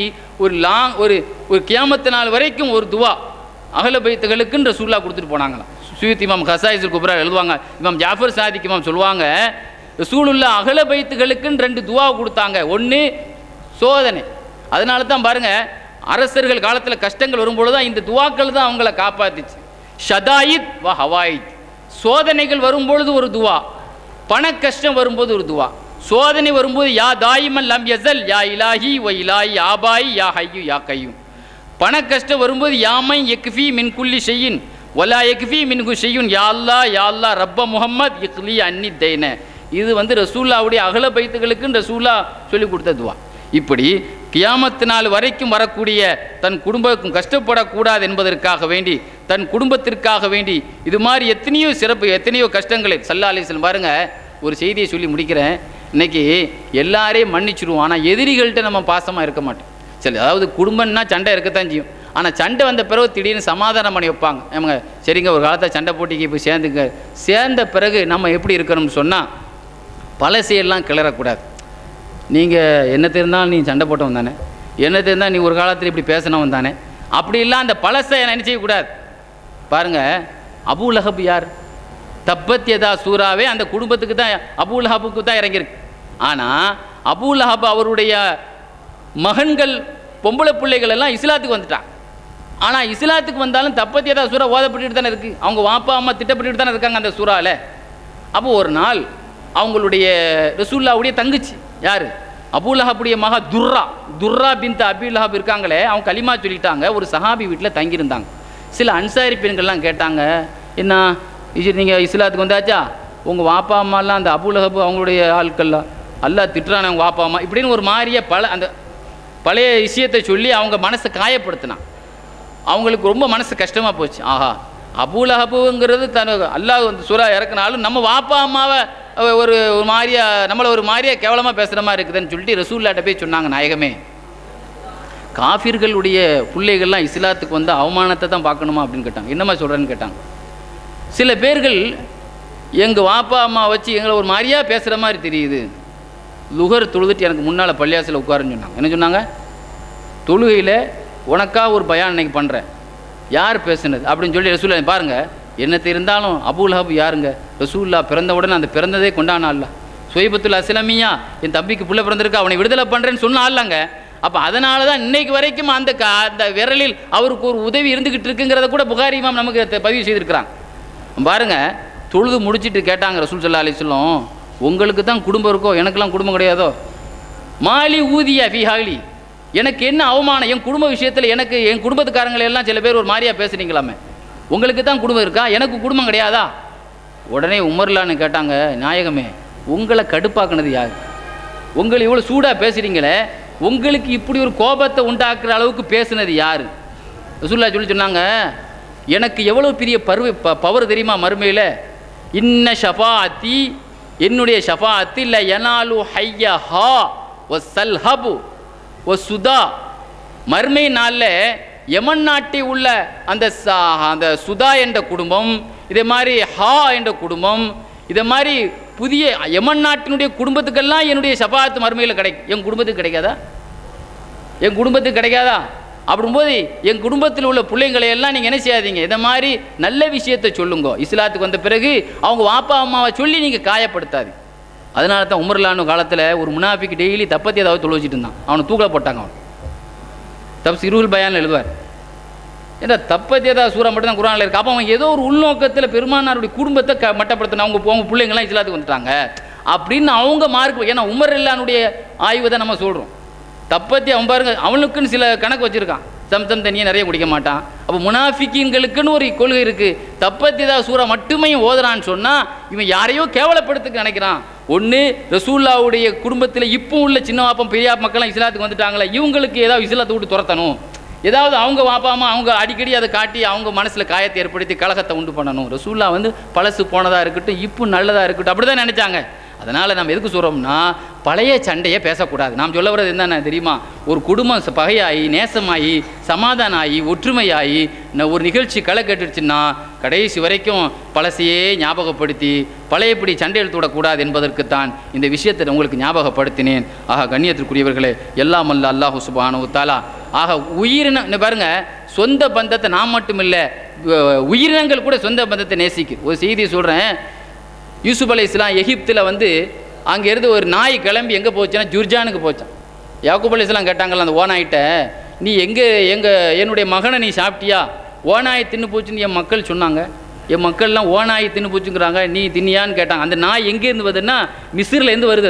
ஒரு கியாமத்து நாள் வரைக்கும் ஒரு துவா அகல பைத்துகளுக்குன்னு ரசூல்லா கொடுத்துட்டு போனாங்களாம். சுயூத் இமாம் ஹசாயிஸுல் குப்ரா எழுதுவாங்க. இமாம் ஜாஃபர் சாதிக் இமாம் சொல்லுவாங்க, ரசூலுல்லாஹ் அகல பைத்துகளுக்குன்னு 2 துவா கொடுத்தாங்க. ஒன்று சோதனை. அதனால தான் பாருங்க, அரசர்கள் காலத்தில் கஷ்டங்கள் வரும்பொழுது தான் இந்த துவாக்கள் தான் அவங்கள காப்பாத்துச்சு. ஷதாயித் வ ஹவாயித். சோதனைகள் வரும்பொழுது ஒரு துவா, பண கஷ்டம் வரும்போது ஒரு துவா. சோதனை வரும்போது யா தாயிமன் லம் யஸல் யா இலாஹி வ இலாஹி ஆபாயி யா ஹய்யு யா கய்யூம். பண கஷ்டம் வரும்போது யாமை யக்ஃபி மின் குல்லி ஷையின் வலா யக்ஃபி மின்ஹு ஷையுன் யா அல்லாஹ் ரப்ப முஹம்மத் இக்லி அன்னி தைன. இது வந்து ரசூல்லாவுடைய அகல பைத்துகளுக்குன்னு ரசூல்லா சொல்லி கொடுத்த துவா. இப்படி கியாமத்து நாள் வரைக்கும் வரக்கூடிய தன் குடும்பம் கஷ்டப்படக்கூடாது என்பதற்காக வேண்டி, தன் குடும்பத்திற்காக வேண்டி இது மாதிரி எத்தனையோ சிறப்பு, எத்தனையோ கஷ்டங்களை ஸல்லல்லாஹு அலைஹி வஸல்லம். பாருங்க, ஒரு செய்தியை சொல்லி முடிக்கிறேன். இன்னைக்கு எல்லாரையும் மன்னிச்சிடுவோம், ஆனால் எதிரிகள்கிட்ட நம்ம பாசமாக இருக்க மாட்டோம். சரி, அதாவது குடும்பம்னா சண்டை இருக்கத்தான் செய்யும். ஆனால் சண்டை வந்த பிறகு திடீர்னு சமாதானம் பண்ணி வைப்பாங்க. நமக்கு சரிங்க, ஒரு காலத்தில் சண்டை போட்டிக்கு போய் சேர்ந்த பிறகு நம்ம எப்படி இருக்கணும்னு சொன்னால், பழசையெல்லாம் கிளறக்கூடாது. நீங்கள் என்ன தெரிந்தாலும் நீ சண்டை போட்டவன் தானே, என்ன தெரிந்தால் நீ ஒரு காலத்தில் இப்படி பேசினவன் தானே, அப்படிலாம் அந்த பழசை என்ன செய்யக்கூடாது. பாருங்கள், அபூ லஹப் யார்? தப்பத் யதா சூறாவே அந்த குடும்பத்துக்கு தான், அபூ லஹபுக்கு தான் இறங்கியிருக்கு. ஆனால் அபூ லஹப் அவருடைய மகன்கள் பொம்பளை பிள்ளைகள் எல்லாம் இஸ்லாத்துக்கு வந்துட்டான். ஆனால் இஸ்லாத்துக்கு வந்தாலும் தப்பத் யதா சூறா ஓதப்பட்டு தானே இருக்குது. அவங்க வாப்பா அம்மா திட்டப்பட்டு தானே இருக்காங்க அந்த சூறாவில். அப்போ ஒரு நாள் அவங்களுடைய ரசூலுல்லாஹ்வுடைய தங்கச்சி யார், அபூலஹபுடைய மகா துர்ரா பின்த் அபீலஹப் இருக்காங்களே, அவங்க கலிமா சொல்லிட்டாங்க. ஒரு சஹாபி வீட்டில் தங்கியிருந்தாங்க. சில அன்சாரி பெண்கள்லாம் கேட்டாங்க, என்ன நீங்கள் இஸ்லாத்துக்கு வந்தாச்சா, உங்கள் வாப்பா அம்மாலாம் அந்த அபூலஹப் அவங்களுடைய ஆட்கள்லாம் அல்லாஹ் திட்டுறானே அவங்க வாப்பா அம்மா இப்படின்னு ஒரு மாதிரியே அந்த பழைய விஷயத்தை சொல்லி அவங்க மனசை காயப்படுத்தினான். அவங்களுக்கு ரொம்ப மனசு கஷ்டமாக போச்சு. ஆஹா, அபூலஹபுங்கிறது அல்லாஹ் வந்து சூரா இறக்குனாலும் நம்ம வாப்பா அம்மாவை ஒரு மாதிரியா நம்மளை ஒரு மாதிரியா கேவலமாக பேசுகிற மாதிரி இருக்குதுன்னு சொல்லிட்டு ரசூலுல்லாஹ்ட்ட போய் சொன்னாங்க, நாயகமே காஃபிர்களுடைய பிள்ளைகள்லாம் இஸ்லாத்துக்கு வந்து அவமானத்தை தான் பார்க்கணுமா அப்படின்னு கேட்டாங்க. என்னம்மா சொல்கிறேன்னு கேட்டாங்க. சில பேர்கள் எங்கள் வாப்பா அம்மா வச்சு எங்களை ஒரு மாதிரியா பேசுகிற மாதிரி தெரியுது, லுகர் தொழுதுட்டு எனக்கு முன்னால் பள்ளியாசில் உட்காருன்னு சொன்னாங்க. என்ன சொன்னாங்க, தொழுகையில் உனக்கா ஒரு பயான் இன்னைக்கு பண்ணுறேன், யார் பேசுனது அப்படின்னு சொல்லி ரசூலுல்லாஹ் பாருங்கள், என்னத்தை இருந்தாலும் அபூலஹப் யாருங்க, ரசூலுல்லாஹ் பிறந்த உடனே அந்த பிறந்ததே கொண்டானா அல்ல, சுவைபத்துல் அஸ்லமியா என் தம்பிக்கு புள்ள பிறந்திருக்கு அவனை விடுதலை பண்ணுறேன்னு சொன்னால் அல்லங்க. அப்போ அதனால தான் இன்னைக்கு வரைக்கும் அந்த விரலில் அவருக்கு ஒரு உதவி இருந்துக்கிட்டு இருக்குங்கிறத கூட புகாரி இமாம் நமக்கு பதிவு செய்திருக்கிறாங்க. பாருங்கள், தொழுது முடிச்சுட்டு கேட்டாங்க ரசூல் ஸல்லல்லாஹு அலைஹி வஸல்லம், உங்களுக்கு தான் குடும்பம் இருக்கோ எனக்கெல்லாம் குடும்பம் கிடையாதோ, மாலி ஊதியா ஃபிஹாலி, எனக்கு என்ன அவமானம், என் குடும்ப விஷயத்தில் எனக்கு என் குடும்பத்துக்காரங்களை எல்லாம் சில பேர் ஒரு மாதிரியா பேசுகிறீங்களாமே, உங்களுக்கு தான் குடும்பம் இருக்கா எனக்கு குடும்பம் கிடையாதா? உடனே உமர்லான்னு கேட்டாங்க, நாயகமே உங்களை கடுப்பாக்குனது யார், உங்களை இவ்வளோ சூடாக பேசுகிறீங்களே, உங்களுக்கு இப்படி ஒரு கோபத்தை உண்டாக்குற அளவுக்கு பேசுனது யார்? ரசூலுல்லாஹ் சொல்லி சொன்னாங்க, எனக்கு எவ்வளோ பெரிய பவர் தெரியுமா மறுமையில், இன்ன ஷஃபாஅத்தி, என்னுடைய ஷஃபாஅத்தி ல யனாலு ஹய்யஹா வ சல்ஹபு வ சுதா, மறுமை நாளில் யமன் நாட்டில் உள்ள அந்த சுதா என்ற குடும்பம், இதே மாதிரி ஹா என்ற குடும்பம், இதே மாதிரி புதிய யமன் நாட்டினுடைய குடும்பத்துக்கெல்லாம் என்னுடைய ஷஃபாஅத் மறுமையில் கிடைக்கும். என் குடும்பத்துக்கு கிடைக்காதா? என் குடும்பத்துக்கு கிடைக்காதா? அப்படிங்கும்போது என் குடும்பத்தில் உள்ள பிள்ளைங்களை எல்லாம் நீங்கள் என்ன செய்யாதீங்க, இந்த மாதிரி நல்ல விஷயத்தை சொல்லுங்க. இஸ்லாத்துக்கு வந்த பிறகு அவங்க வாப்பா அம்மாவை சொல்லி நீங்கள் காயப்படுத்தாது. அதனால தான் உமர்லானு காலத்தில் ஒரு முனாஃபிக் டெய்லி தப்பத்தி ஏதாவது தொழு வச்சுட்டு இருந்தான், அவனை தூக்கில் போட்டாங்க. அவன் தப்சீருல் பயான் எழுதுவார், ஏன்னா தப்பத்தி ஏதாவது சூறா மட்டும் தான் குர்ஆனில் இருக்குது. அப்போ அவன் ஏதோ ஒரு உள்நோக்கத்தில் பெருமானாருடைய குடும்பத்தை மட்டப்படுத்தின, அவங்க பிள்ளைங்கள்லாம் இஸ்லாத்துக்கு வந்துட்டாங்க அப்படின்னு அவங்க மார்க். ஏன்னா உமர் இல்லானுடைய ஆய்வு தான் நம்ம சொல்கிறோம். தப்பத்தி அவன் பாருங்க, அவனுக்குன்னு சில கணக்கு வச்சுருக்கான், சம்சம் தண்ணியை நிறைய குடிக்க மாட்டான். அப்போ முனாஃபிக்கீன்களுக்குன்னு ஒரு கொள்கை இருக்குது. தப்பத்தி ஏதாவது சூறா மட்டுமே ஓதுறான்னு சொன்னால் இவன் யாரையோ கேவலப்படுத்துக்கு நினைக்கிறான். ஒன்று ரசூலுல்லாஹ்வுடைய குடும்பத்தில் இப்போ உள்ள சின்ன வாப்பம் பெரிய மக்கள்லாம் இஸ்லாத்துக்கு வந்துட்டாங்களே, இவங்களுக்கு ஏதாவது இஸ்லாத்தை விட்டு துரத்தணும், ஏதாவது அவங்க வாப்பாமா அவங்க அடிக்கடி அதை காட்டி அவங்க மனசில் காயத்தை ஏற்படுத்தி கலகத்தை உண்டு பண்ணணும். ரசூலுல்லாஹ் வந்து பழசு போனதாக இருக்கட்டும், இப்போ நல்லதாக இருக்கட்டும், அப்படி தான் நினச்சாங்க. அதனால் நம்ம எதுக்கு சொல்கிறோம்னா, பழைய சண்டையை பேசக்கூடாது. நாம் சொல்ல வர்றது என்னென்ன தெரியுமா, ஒரு குடும்பம் பகையாகி நேசமாகி சமாதானம் ஆகி ஒற்றுமையாகி ஒரு நிகழ்ச்சி களை கட்டுச்சுன்னா கடைசி வரைக்கும் பழசையே ஞாபகப்படுத்தி பழையபடி சண்டை எடுத்து விடக்கூடாது என்பதற்குத்தான் இந்த விஷயத்தை உங்களுக்கு ஞாபகப்படுத்தினேன். ஆக கண்ணியத்திற்குரியவர்களே, எல்லாம் அல்ல அல்லாஹு சுப்ஹானஹு தஆலா. ஆக உயிரின பாருங்கள், சொந்த பந்தத்தை நான் மட்டும் இல்லை, உயிரினங்கள் கூட சொந்த பந்தத்தை நேசிக்கு. ஒரு செய்தி சொல்கிறேன், யூசுப் அலைஹிஸ்ஸலாம் எகிப்தில் வந்து அங்கே இருந்து ஒரு நாய் கிளம்பி எங்கே போச்சுன்னா ஜுர்ஜானுக்கு போச்சான். யாக்கூப் அலைஹிஸ்ஸலாம் கேட்டாங்கல்ல அந்த ஓநாயிட்ட, நீ என்னுடைய மகனை நீ சாப்பிட்டியா? ஓநாயை தின்னு போச்சுன்னு என் மக்கள் சொன்னாங்க. என் மக்கள்லாம் ஓநாயை தின்னு போச்சுங்கிறாங்க, நீ தின்னியான்னு கேட்டாங்க. அந்த நாய் எங்கேருந்து வருதுன்னா மிஸ்ர்லேருந்து வருது.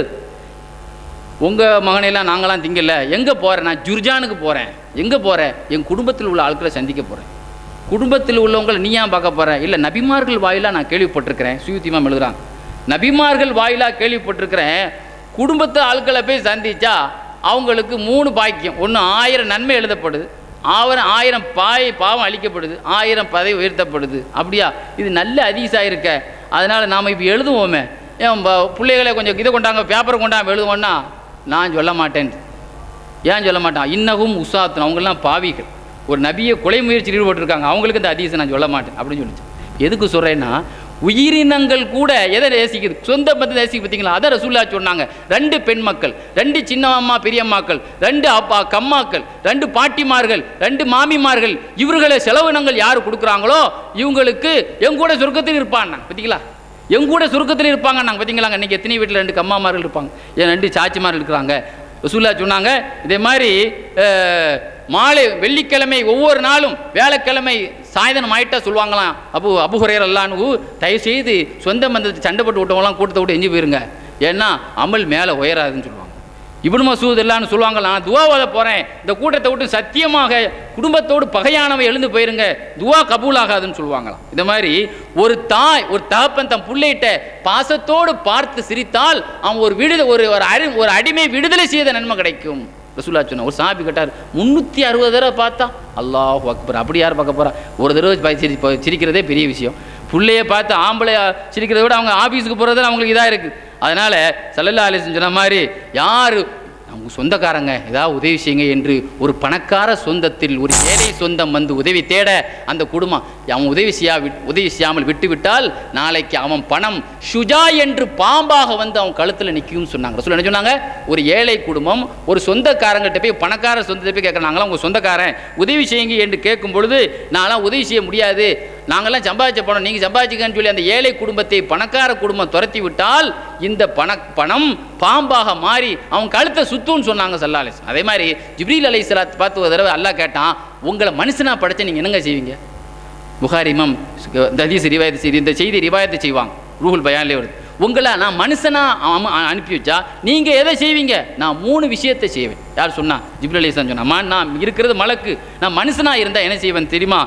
உங்கள் மகனையெல்லாம் நாங்களாம் திங்கல. எங்கே போகிறேன்? நான் ஜுர்ஜானுக்கு போகிறேன். எங்கே போகிறேன்? என் குடும்பத்தில் உள்ள ஆட்களை சந்திக்க போகிறேன். குடும்பத்தில் உள்ளவங்களை நீ ஏன் பார்க்க போகிறேன்? இல்லை, நபிமார்கள் வாயிலாக நான் கேள்விப்பட்டிருக்கிறேன். சுயூத்திமாம் எழுதுறாங்க, நபிமார்கள் வாயிலாக கேள்விப்பட்டிருக்கிறேன், குடும்பத்தை ஆட்களை போய் சந்திச்சா அவங்களுக்கு 3 பாக்கியம். ஒன்று 1000 நன்மை எழுதப்படுது, 1000 பாவம் அளிக்கப்படுது, 1000 பதவி உயர்த்தப்படுது. அப்படியா? இது நல்ல ஹதீஸாக இருக்க. அதனால் நாம் இப்போ எழுதுவோமே, ஏன் பிள்ளைகளை கொஞ்சம் இதை கொண்டாங்க, பேப்பரை கொண்டாங்க எழுதுவோன்னா நான் சொல்ல மாட்டேன். ஏன் சொல்ல மாட்டான்? இன்னகும் உசாத்துன், அவங்கெல்லாம் பாவிகள், ஒரு நபியை கொலை முயற்சியில் ஈடுபட்டிருக்காங்க, அவங்களுக்கு இந்த ஹதீஸை நான் சொல்ல மாட்டேன் அப்படின்னு சொல்லிச்சு. எதுக்கு சொல்கிறேன்னா, உயிரினங்கள் கூட எதை நேசிக்குது? சொந்த பந்தத்தை நேசிக்க. பார்த்தீங்களா? அதை ரசூலுல்லாஹ் சொன்னாங்க. 2 பெண் மக்கள், 2 சின்ன அம்மா பெரியம்மாக்கள், 2 அப்பா கம்மாக்கள், 2 பாட்டிமார்கள், 2 மாமிமார்கள், இவர்களை செலவினங்கள் யார் கொடுக்குறாங்களோ இவங்களுக்கு எங்கூட சொர்க்கத்தில் இருப்பாங்க. பார்த்தீங்களா? எங்கூட சொர்க்கத்தில் இருப்பாங்க. நாங்கள் பார்த்தீங்களாங்க, இன்றைக்கி எத்தனை வீட்டில் 2 கம்மாமார்கள் இருப்பாங்க, 2 சாச்சிமார்கள் இருக்கிறாங்க. ரசூலுல்லாஹ் சொன்னாங்க, இதே மாதிரி மாலை வெள்ளிக்கிழமை ஒவ்வொரு நாளும் வியாழக்கிழமை சாயந்தரம் ஆயிட்டா சொல்லுவாங்களாம், அபு ஹுரைரா அல்லாஹு, தயவு செய்து சொந்த பந்தத்தை சண்டை போட்டு விட்டவங்களாம் கூட்டத்தை விட்டு எஞ்சி போயிருங்க, ஏன்னா அமல் மேலே உயராதுன்னு சொல்லுவாங்க. இப்னு மசூத் எல்லான்னு சொல்லுவாங்களா, நான் துவாவாத போகிறேன், இந்த கூட்டத்தை விட்டு சத்தியமாக குடும்பத்தோடு பகையானவை எழுந்து போயிருங்க, துவா கபூல் ஆகாதுன்னு சொல்லுவாங்களாம். இந்த மாதிரி ஒரு தாய் ஒரு தகப்பன் தன் பிள்ளைகிட்ட பாசத்தோடு பார்த்து சிரித்தால் அவன் ஒரு அடிமை விடுதலை செய்த நன்மை கிடைக்கும். ரசூலுல்லாஹ் சொன்ன ஒரு சாபி கேட்டார், 360 தடவை பார்த்தா அல்லாஹ் அக்பர், அப்படி யார் பார்க்க போகிறா, ஒரு தடவை சிரிக்கிறதே பெரிய விஷயம். பிள்ளைய பார்த்து ஆம்பளை சிரிக்கிறத விட அவங்க ஆஃபீஸுக்கு போகிறது அவங்களுக்கு இதாக இருக்குது. அதனால் ஸல்லல்லாஹு அலைஹி வஸல்லம் சொன்ன மாதிரி யார் அவங்க சொந்தக்காரங்க ஏதாவது உதவி செய்யுங்க என்று ஒரு பணக்கார சொந்தத்தில் ஒரு ஏழை சொந்தம் வந்து உதவி தேட அந்த குடும்பம் அவன் உதவி செய்யாமல் விட்டுவிட்டால் நாளைக்கு அவன் பணம் ஷுஜா என்று பாம்பாக வந்து அவன் கழுத்தில் நிற்கும்னு சொன்னாங்க. ரசூல் என்ன சொன்னாங்க, ஒரு ஏழை குடும்பம் ஒரு சொந்தக்காரங்கிட்ட போய் பணக்கார சொந்தத்தை போய் கேட்குறாங்களா, உங்கள் சொந்தக்காரன் உதவி செய்யுங்க என்று கேட்கும் பொழுது நான்லாம் உதவி செய்ய முடியாது, நாங்கள்லாம் சம்பாதிச்ச பணம் நீங்கள் சம்பாதிச்சுக்கன்னு சொல்லி அந்த ஏழை குடும்பத்தை பணக்கார குடும்பம் துரத்தி விட்டால் இந்த பணம் பாம்பாக மாறி அவன் கழுத்தை சுத்துன்னு சொன்னாங்க ஸல்லல்லாஹு அலைஹி வஸல்லம். அதே மாதிரி ஜிப்ரீல் அலைஹிஸ்ஸலாத் பார்த்து ஒரு தடவை அல்லாஹ் கேட்டான், உங்களை மனுஷனாக படைச்ச நீங்கள் என்னங்க செய்வீங்க? புகாரி இமாம் ஹதீஸ் ரிவாயத் செய்தி இந்த செய்தி ரிவாயத்தை செய்வாங்க, ரூஹுல் பயான்லேயே வருது. உங்களை நான் மனுஷனாக அனுப்பி வச்சா நீங்கள் எதை செய்வீங்க? நான் 3 விஷயத்தை செய்வேன். யார் சொன்னா? ஜிப்ரீல் அலைஹிஸ்ஸலாம் சொன்னா, நான் இருக்கிறது மலக்கு, நான் மனுஷனாக இருந்தால் என்ன செய்வேன் தெரியுமா?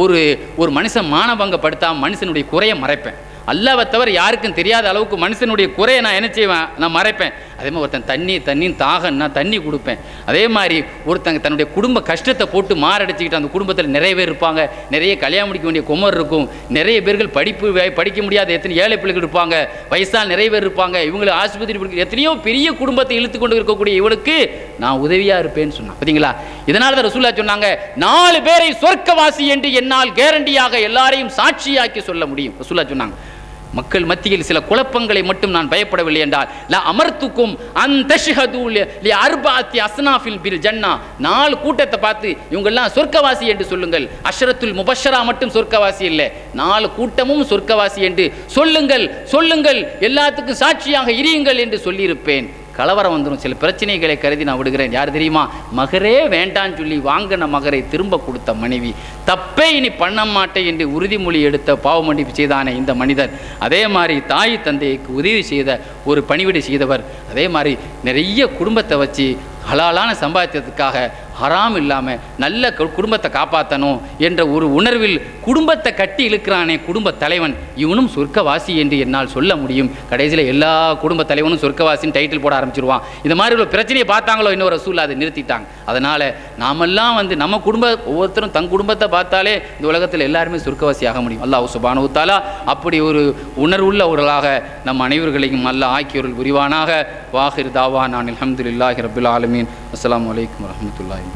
ஒரு மனுஷன் மானபங்கப்படுத்தாமல் மனுஷனுடைய குறையை மறைப்பேன். அல்லாஹ்வை தவிர யாருக்கும் தெரியாத அளவுக்கு மனுஷனுடைய குறையை நான் என்ன செய்வேன்? நான் மறைப்பேன். அதே மாதிரி ஒருத்தன் தண்ணின்னு தாகன்னா தண்ணி கொடுப்பேன். அதே மாதிரி ஒருத்தங்க தன்னுடைய குடும்ப கஷ்டத்தை போட்டு மாரடிச்சுக்கிட்டு அந்த குடும்பத்தில் நிறைய பேர் இருப்பாங்க, நிறைய கல்யாணம் முடிக்க வேண்டிய குமர் இருக்கும், நிறைய பேர்கள் படிக்க முடியாத எத்தனை ஏழை பிள்ளைகள் இருப்பாங்க, வயசால் நிறைய பேர் இருப்பாங்க, இவங்களை ஆஸ்பத்திரி எத்தனையோ பெரிய குடும்பத்தை இழுத்து கொண்டு இருக்கக்கூடிய இவனுக்கு நான் உதவியாக இருப்பேன்னு சொன்னான். பார்த்தீங்களா? இதனால தான் ரசூலுல்லாஹ் சொன்னாங்க, 4 பேரை சொர்க்கவாசி என்று என்னால் கேரண்டியாக எல்லாரையும் சாட்சியாக்கி சொல்ல முடியும். ரசூலுல்லாஹ் சொன்னாங்க, மக்கள் மத்தியில் சில குழப்பங்களை மட்டும் நான் பயப்படவில்லை என்றால் லா அமர்த்துக்கும் அந்த ஷஹது லி அர்பாத்தி அஸ்னாஃபில் பில் ஜன்னா, 4 கூட்டத்தை பார்த்து இவங்கெல்லாம் சொர்க்கவாசி என்று சொல்லுங்கள். அஷ்ரத்துல் முபஷரா மட்டும் சொர்க்கவாசி இல்லை, 4 கூட்டமும் சொர்க்கவாசி என்று சொல்லுங்கள், எல்லாத்துக்கும் சாட்சியாக இருங்கள் என்று சொல்லியிருப்பேன். கலவரம் வந்துடும், சில பிரச்சனைகளை கருதி நான் விடுகிறேன். யார் தெரியுமா? மகரே வேண்டான்னு சொல்லி வாங்கின மகரை திரும்ப கொடுத்த மனைவி, தப்பே இனி பண்ண மாட்டேன் என்று உறுதிமொழி எடுத்த பாவ மன்னிப்பு செய்தானே இந்த மனிதர். அதே மாதிரி தாய் தந்தைக்கு உதவி செய்த ஒரு பணிவிடை செய்தவர். அதே மாதிரி நிறைய குடும்பத்தை வச்சு ஹலாலான சம்பாதித்ததுக்காக ஹராம் இல்லாமல் நல்ல குடும்பத்தை காப்பாற்றணும் என்ற ஒரு உணர்வில் குடும்பத்தை கட்டி இழுக்கிறானே குடும்ப தலைவன், இவனும் சொர்க்கவாசி என்று என்னால் சொல்ல முடியும். கடைசியில் எல்லா குடும்ப தலைவனும் சொர்க்கவாசின்னு டைட்டில் போட ஆரம்பிச்சிருவான். இந்த மாதிரி ஒரு பிரச்சனையை பார்த்தாங்களோ இன்னொரு ரசூல் அதை நிறுத்திட்டாங்க. அதனால் நாமெல்லாம் நம்ம ஒவ்வொருத்தரும் தன் குடும்பத்தை பார்த்தாலே இந்த உலகத்தில் எல்லாருமே சொர்க்கவாசி ஆக முடியும். அல்லாஹ் சுப்ஹானஹு வ தஆலா அப்படி ஒரு உணர்வுள்ளவர்களாக நம் அனைவர்களையும் அல்லாஹ் ஆக்கியவர்கள் புரிவானாக. வாஹிர் தாவானா அல்ஹம்துலில்லாஹி ரப்பில் ஆலமீன். அஸ்ஸலாமு அலைக்கும் வரஹ்மத்துல்லாஹி.